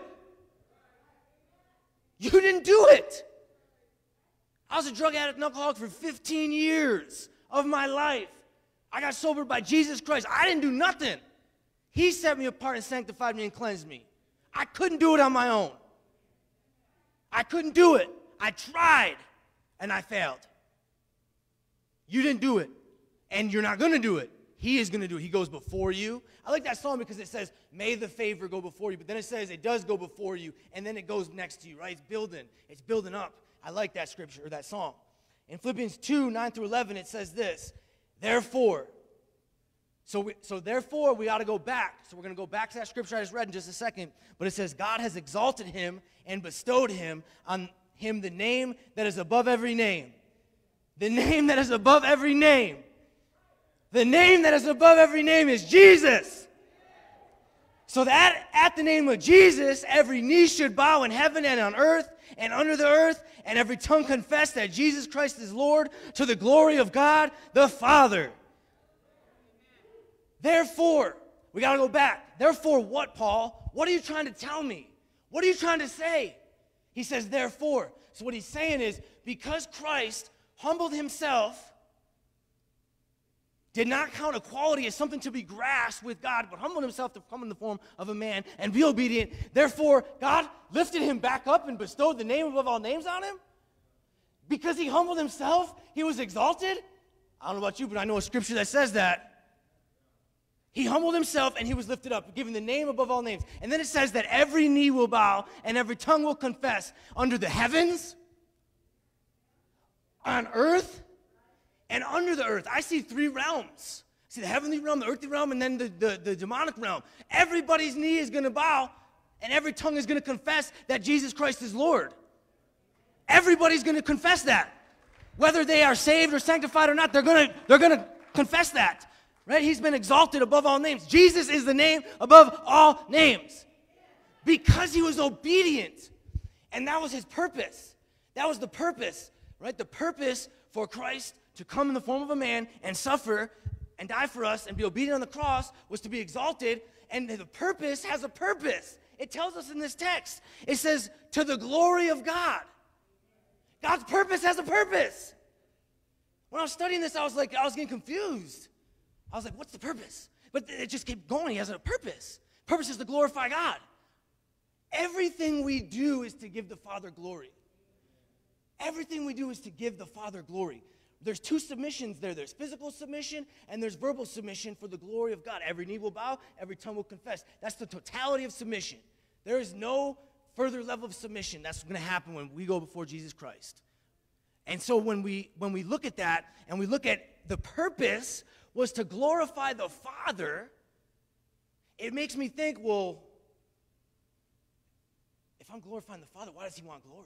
You didn't do it. I was a drug addict and alcoholic for 15 years of my life. I got sobered by Jesus Christ. I didn't do nothing. He set me apart and sanctified me and cleansed me. I couldn't do it on my own. I couldn't do it. I tried, and I failed. You didn't do it, and you're not going to do it. He is going to do it. He goes before you. I like that song because it says, may the favor go before you, but then it says it does go before you, and then it goes next to you, right? It's building up. I like that scripture, or that song. In Philippians 2, 9 through 11, it says this, therefore, therefore, we ought to go back. So we're going to go back to that scripture I just read in just a second. But it says, God has exalted him and bestowed him on him the name that is above every name. The name that is above every name. The name that is above every name is Jesus. So that at the name of Jesus, every knee should bow in heaven and on earth and under the earth, and every tongue confess that Jesus Christ is Lord, to the glory of God the Father. Therefore, we got to go back. Therefore what, Paul? What are you trying to tell me? What are you trying to say? He says, therefore. So what he's saying is, because Christ humbled himself, did not count equality as something to be grasped with God, but humbled himself to come in the form of a man and be obedient. Therefore, God lifted him back up and bestowed the name above all names on him. Because he humbled himself, he was exalted. I don't know about you, but I know a scripture that says that. He humbled himself and he was lifted up, given the name above all names. And then it says that every knee will bow and every tongue will confess under the heavens, on earth, and under the earth. I see 3 realms. I see the heavenly realm, the earthly realm, and then the demonic realm. Everybody's knee is going to bow and every tongue is going to confess that Jesus Christ is Lord. Everybody's going to confess that. Whether they are saved or sanctified or not, they're going to confess that. Right? He's been exalted above all names. Jesus is the name above all names. Because he was obedient. And that was his purpose. That was the purpose. right? The purpose for Christ to come in the form of a man and suffer and die for us and be obedient on the cross was to be exalted, and the purpose has a purpose. It tells us in this text. It says, to the glory of God. God's purpose has a purpose. When I was studying this, I was getting confused. I was like, what's the purpose? But it just kept going. He has a purpose. Purpose is to glorify God. Everything we do is to give the Father glory. Everything we do is to give the Father glory. There's two submissions there. There's physical submission and there's verbal submission for the glory of God. Every knee will bow, every tongue will confess. That's the totality of submission. There is no further level of submission that's going to happen when we go before Jesus Christ. And so when we look at that and we look at the purpose was to glorify the Father, it makes me think, well, if I'm glorifying the Father, why does he want glory?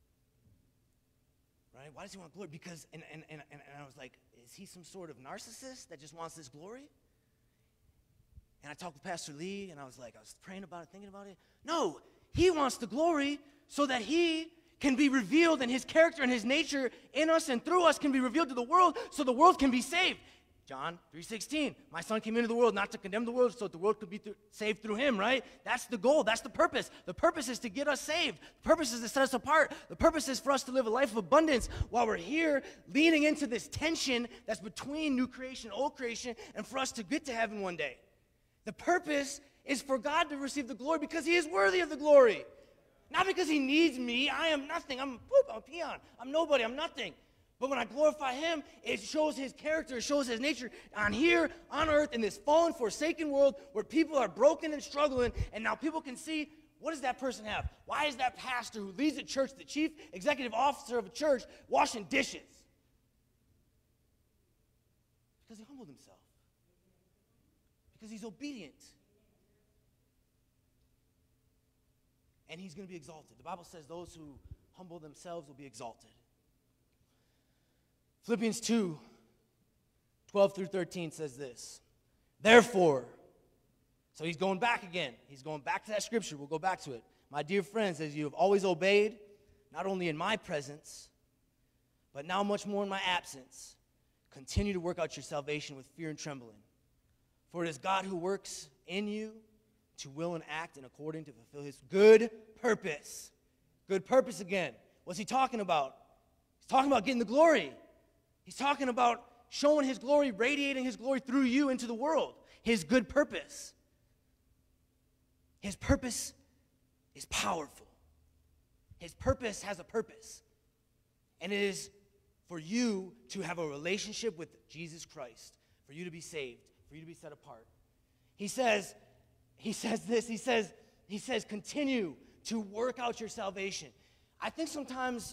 Right? Why does he want glory? Because, and I was like, is he some sort of narcissist that just wants this glory? And I talked with Pastor Lee, and I was praying about it, thinking about it. No, he wants the glory so that he can be revealed, and his character and his nature in us and through us can be revealed to the world so the world can be saved. John 3:16, my son came into the world not to condemn the world so that the world could be saved through him, right? That's the goal. That's the purpose. The purpose is to get us saved. The purpose is to set us apart. The purpose is for us to live a life of abundance while we're here leaning into this tension that's between new creation and old creation and for us to get to heaven one day. The purpose is for God to receive the glory because he is worthy of the glory. Not because he needs me. I am nothing. I'm a peon. I'm nobody. I'm nothing. But when I glorify him, it shows his character, it shows his nature on here, on earth, in this fallen, forsaken world where people are broken and struggling, and now people can see, what does that person have? Why is that pastor who leads a church, the chief executive officer of a church, washing dishes? Because he humbled himself. Because he's obedient. And he's going to be exalted. The Bible says those who humble themselves will be exalted. Philippians 2:12-13 says this. Therefore, so he's going back again. He's going back to that scripture. We'll go back to it. My dear friends, as you have always obeyed, not only in my presence, but now much more in my absence, continue to work out your salvation with fear and trembling. For it is God who works in you to will and act in according to fulfill his good purpose. Good purpose again. What's he talking about? He's talking about getting the glory. He's talking about showing his glory, radiating his glory through you into the world. His good purpose. His purpose is powerful. His purpose has a purpose. And it is for you to have a relationship with Jesus Christ, for you to be saved, for you to be set apart. He says this, he says, continue to work out your salvation. I think sometimes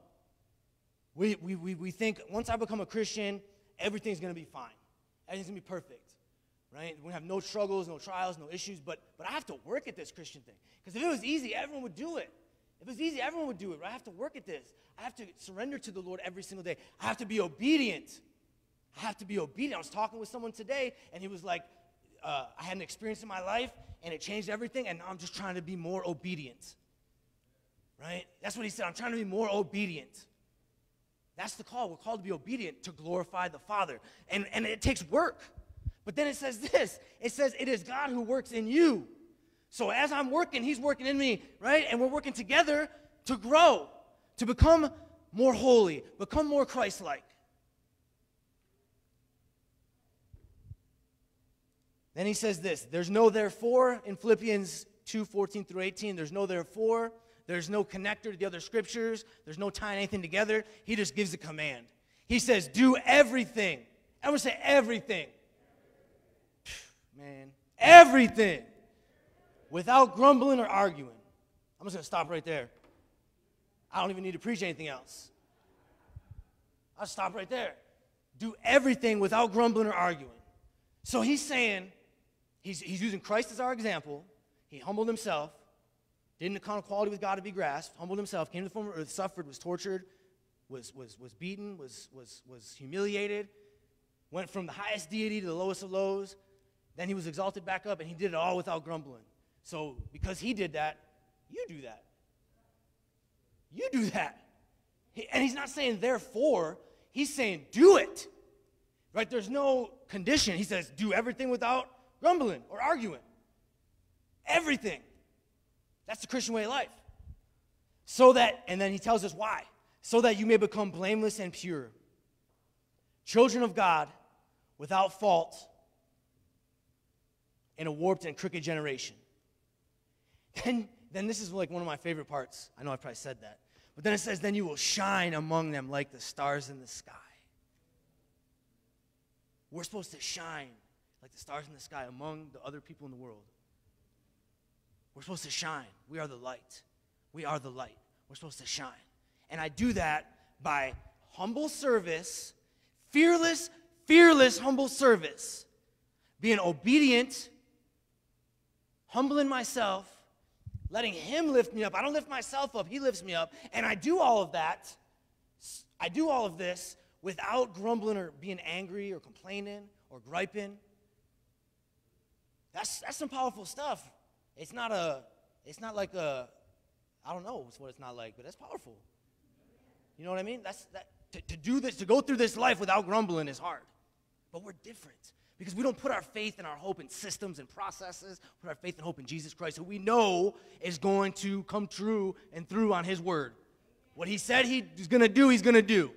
we think once I become a Christian, everything's going to be fine. Everything's going to be perfect, right? We have no struggles, no trials, no issues, but I have to work at this Christian thing. Because if it was easy, everyone would do it. If it was easy, everyone would do it, right? I have to work at this. I have to surrender to the Lord every single day. I have to be obedient. I have to be obedient. I was talking with someone today, and he was like, I had an experience in my life, and it changed everything, and now I'm just trying to be more obedient, right? That's what he said. I'm trying to be more obedient. That's the call. We're called to be obedient, to glorify the Father. And it takes work. But then it says this. It says, it is God who works in you. So as I'm working, he's working in me, right? And we're working together to grow, to become more holy, become more Christ-like. Then he says this. There's no therefore in Philippians 2:14-18. There's no therefore. There's no connector to the other scriptures. There's no tying anything together. He just gives a command. He says, do everything. Everyone say everything. Man, everything. Without grumbling or arguing. I'm just going to stop right there. I don't even need to preach anything else. I'll stop right there. Do everything without grumbling or arguing. So he's saying, he's using Christ as our example. He humbled himself. Didn't account equality with God to be grasped, humbled himself, came to the form of earth, suffered, was tortured, was beaten, was humiliated, went from the highest deity to the lowest of lows. Then he was exalted back up, and he did it all without grumbling. So because he did that, you do that. You do that. And he's not saying therefore, he's saying do it. Right? There's no condition. He says do everything without grumbling or arguing. Everything. That's the Christian way of life. So that, and then he tells us why. So that you may become blameless and pure. Children of God without fault in a warped and crooked generation. Then this is like one of my favorite parts. I know I probably said that. But then it says, then you will shine among them like the stars in the sky. We're supposed to shine like the stars in the sky among the other people in the world. We're supposed to shine. We are the light. We are the light. We're supposed to shine. And I do that by humble service, fearless humble service, being obedient, humbling myself, letting him lift me up. I don't lift myself up. He lifts me up. And I do all of that. I do all of this without grumbling or being angry or complaining or griping. That's some powerful stuff. It's not like I don't know what it's not like, but that's powerful. You know what I mean? To do this, to go through this life without grumbling is hard. But we're different because we don't put our faith and our hope in systems and processes. We put our faith and hope in Jesus Christ, who we know is going to come true and through on his word. What he said he's going to do, he's going to do.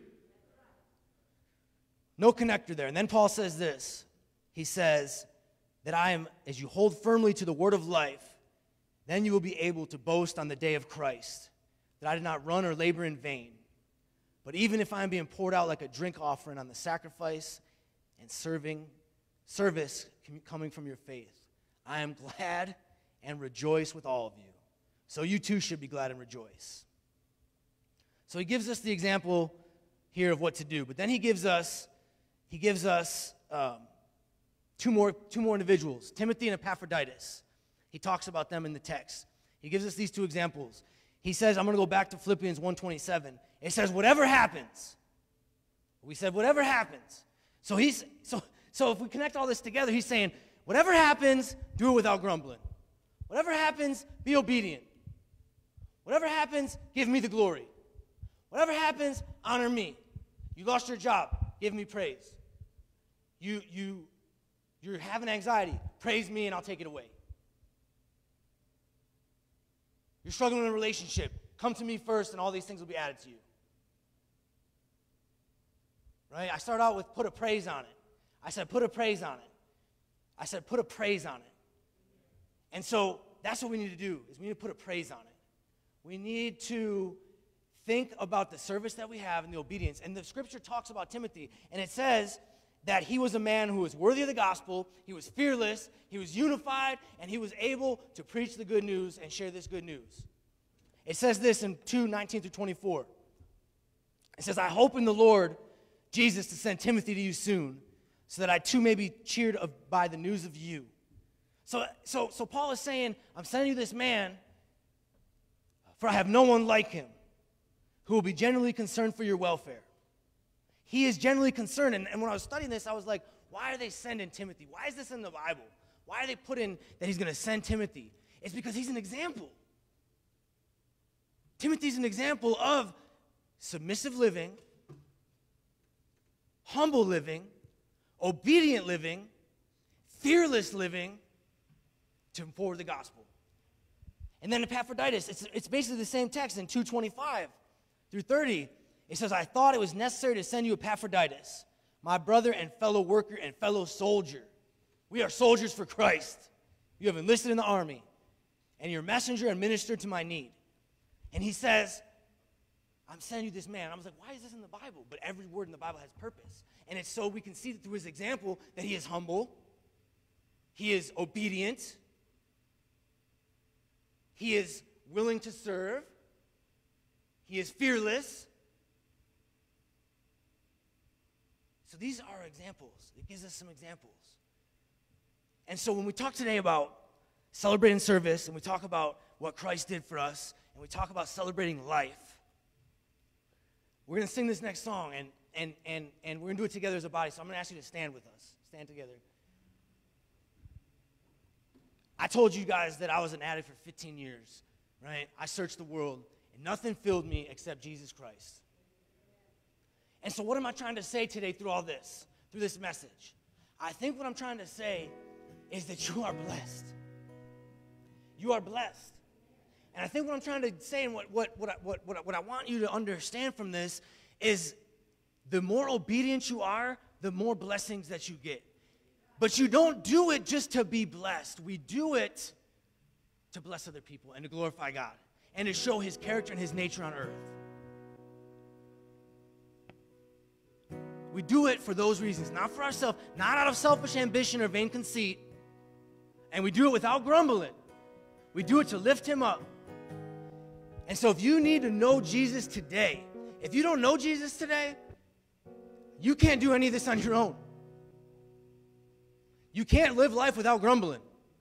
No connector there. And then Paul says this. He says that as you hold firmly to the word of life, then you will be able to boast on the day of Christ, that I did not run or labor in vain. But even if I am being poured out like a drink offering on the sacrifice and service coming from your faith, I am glad and rejoice with all of you. So you too should be glad and rejoice. So he gives us the example here of what to do. But then he gives us two more individuals, Timothy and Epaphroditus. He talks about them in the text. He gives us these two examples. He says, I'm going to go back to Philippians 1:27. It says, whatever happens. We said, whatever happens. So if we connect all this together, he's saying, whatever happens, do it without grumbling. Whatever happens, be obedient. Whatever happens, give me the glory. Whatever happens, honor me. You lost your job, give me praise. You're having anxiety, praise me and I'll take it away. You're struggling in a relationship, come to me first and all these things will be added to you. Right? I start out with put a praise on it. I said put a praise on it. I said put a praise on it. And so that's what we need to do, is we need to put a praise on it. We need to think about the service that we have and the obedience. And the scripture talks about Timothy, and it says that he was a man who was worthy of the gospel, he was fearless, he was unified, and he was able to preach the good news and share this good news. It says this in 2:19-24. It says, I hope in the Lord Jesus to send Timothy to you soon, so that I too may be cheered by the news of you. So Paul is saying, I'm sending you this man, for I have no one like him, who will be genuinely concerned for your welfare. He is genuinely concerned. And when I was studying this, I was like, why are they sending Timothy? Why is this in the Bible? Why are they putting that he's going to send Timothy? It's because he's an example. Timothy's an example of submissive living, humble living, obedient living, fearless living to forward the gospel. And then Epaphroditus, it's basically the same text in 2:25-30. It says, I thought it was necessary to send you Epaphroditus, my brother and fellow worker and fellow soldier. We are soldiers for Christ. You have enlisted in the army, and you're a messenger and minister to my need. And he says, I'm sending you this man. I was like, why is this in the Bible? But every word in the Bible has purpose. And it's so we can see through his example that he is humble, he is obedient, he is willing to serve, he is fearless. So these are examples. It gives us some examples. And so when we talk today about celebrating service, and we talk about what Christ did for us, and we talk about celebrating life, we're going to sing this next song, and we're going to do it together as a body. So I'm going to ask you to stand with us. Stand together. I told you guys that I was an addict for 15 years, right? I searched the world, and nothing filled me except Jesus Christ. And so what am I trying to say today through all this, through this message? I think what I'm trying to say is that you are blessed. You are blessed. And I think what I'm trying to say and what I want you to understand from this is the more obedient you are, the more blessings that you get. But you don't do it just to be blessed. We do it to bless other people and to glorify God and to show his character and his nature on earth. We do it for those reasons, not for ourselves, not out of selfish ambition or vain conceit. And we do it without grumbling. We do it to lift him up. And so if you need to know Jesus today, if you don't know Jesus today, you can't do any of this on your own. You can't live life without grumbling.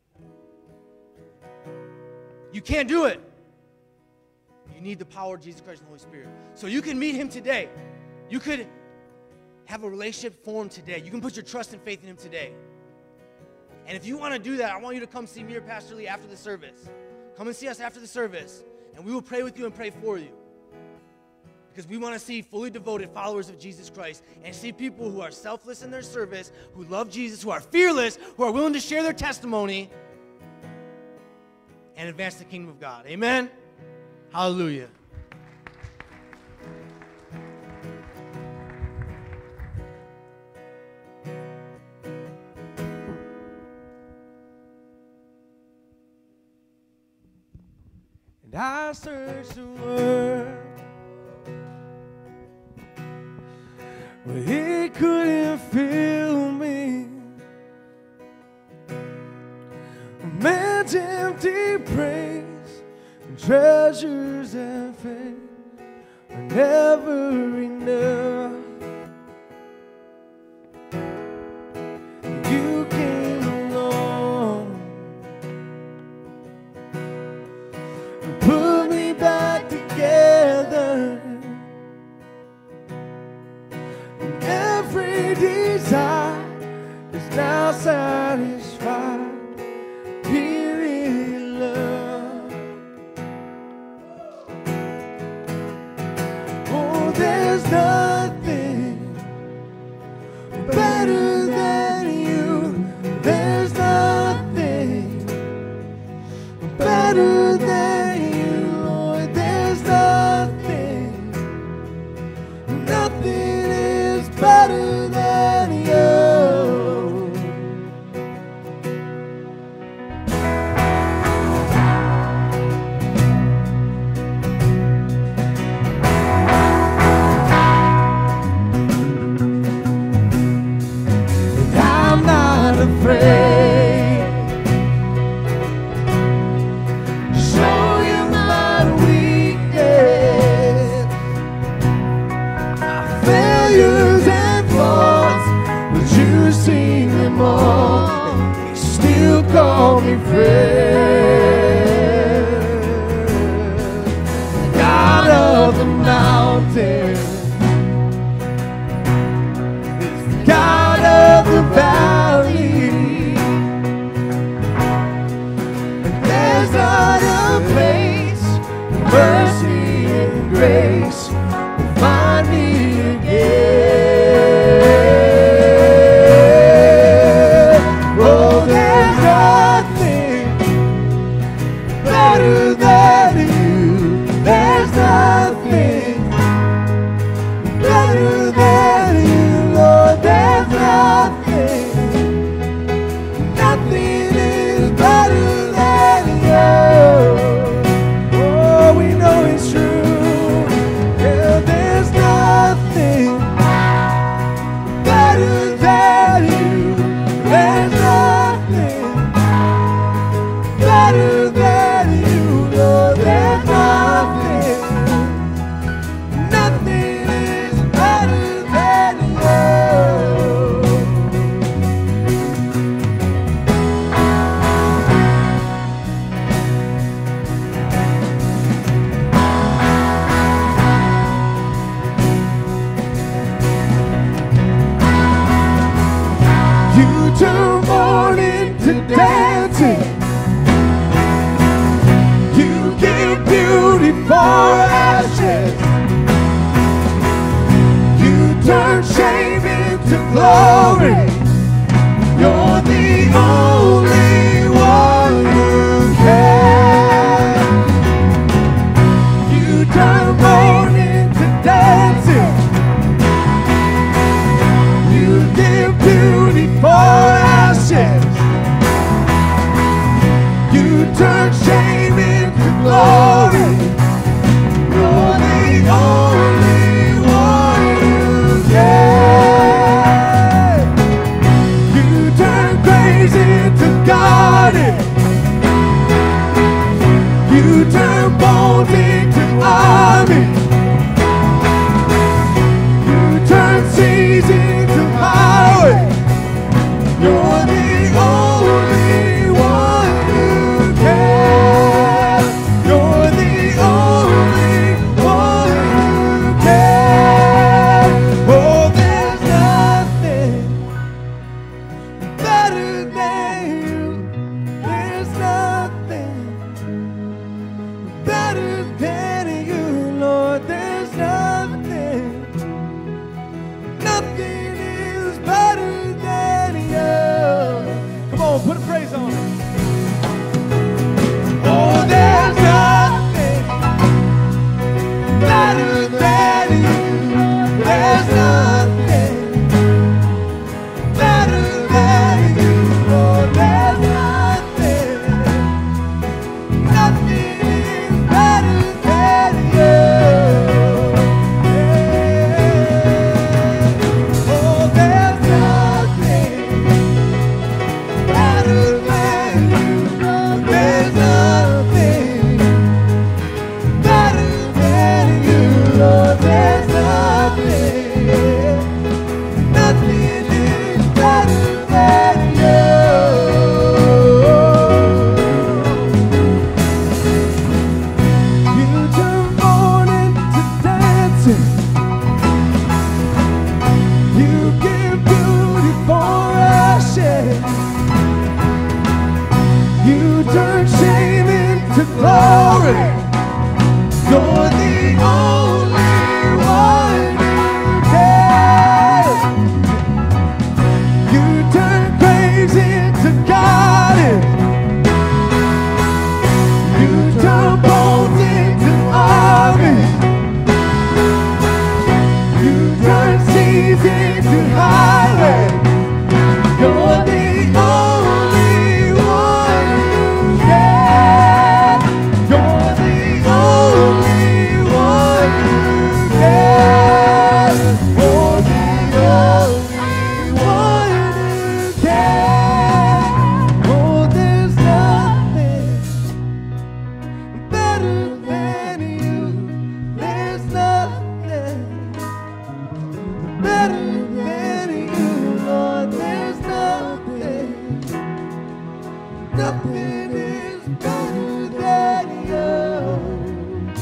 You can't do it. You need the power of Jesus Christ and the Holy Spirit. So you can meet him today. You could have a relationship formed today. You can put your trust and faith in him today. And if you want to do that, I want you to come see me or Pastor Lee after the service. Come and see us after the service, and we will pray with you and pray for you. Because we want to see fully devoted followers of Jesus Christ and see people who are selfless in their service, who love Jesus, who are fearless, who are willing to share their testimony and advance the kingdom of God. Amen? Hallelujah. And I searched the world, but it couldn't fill me. Man's empty praise and treasures and fame are never enough. You came along and put me back together. And every desire is now satisfied here in love. Oh, there's nothing better than you. There's nothing better than you, Lord. There's nothing, nothing is better than you. And I'm not afraid. Show glory. You're the only one who can. You turn mourning to dancing. You give beauty for ashes. You turn shame into glory. You're the only one who can. You turn grace into garden. You turn bones into army. You turn seas into highway. You're the only one who can. You're the only one who can. Oh, there's nothing better than you. There's nothing better than you, Lord. There's nothing. Nothing is better than you. Come on, put a praise on it. Oh, there's nothing better than you. There's nothing better than you, Lord. There's nothing. Nothing is better than you. Oh, there's nothing better than you. There's nothing better than you, Lord. There's nothing. Nothing is better than you. You turn mourning to dancing. You give beauty for ashes. You turn shame into glory. You're the only one who can. You turn graves into gardens. You turn bones into armies. You turn seas into highways. You're the only one who can. You're the only one who can. Oh, the only one who can. Oh, there's nothing better than you. There's nothing better than you, Lord. There's nothing. Nothing is better than you.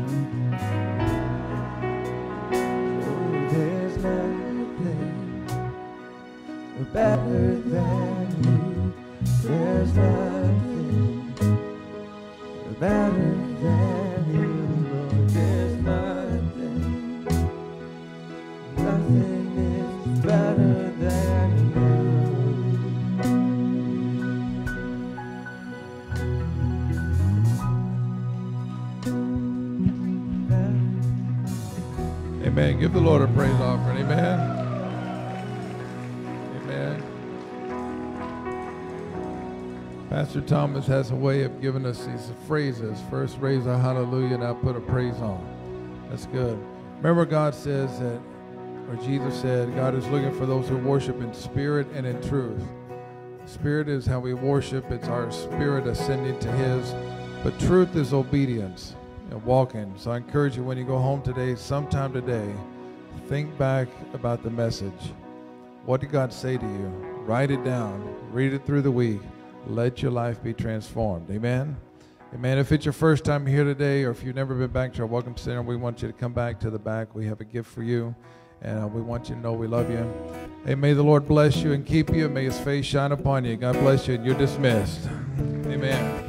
Oh, there's nothing better than you. There's nothing better than you, Lord. There's nothing. Nothing is better than you. Amen. Give the Lord a praise offering. Amen. Amen. Pastor Thomas has a way of giving us these phrases. First, raise a hallelujah, now put a praise on. That's good. Remember, God says that, or Jesus said, God is looking for those who worship in spirit and in truth. Spirit is how we worship. It's our spirit ascending to His. But truth is obedience and walking. So I encourage you, when you go home today, sometime today, think back about the message. What did God say to you? Write it down. Read it through the week. Let your life be transformed. Amen? Amen. If it's your first time here today, or if you've never been back to our Welcome Center, we want you to come back to the back. We have a gift for you, and we want you to know we love you. Hey, may the Lord bless you and keep you. May His face shine upon you. God bless you, and you're dismissed. Amen.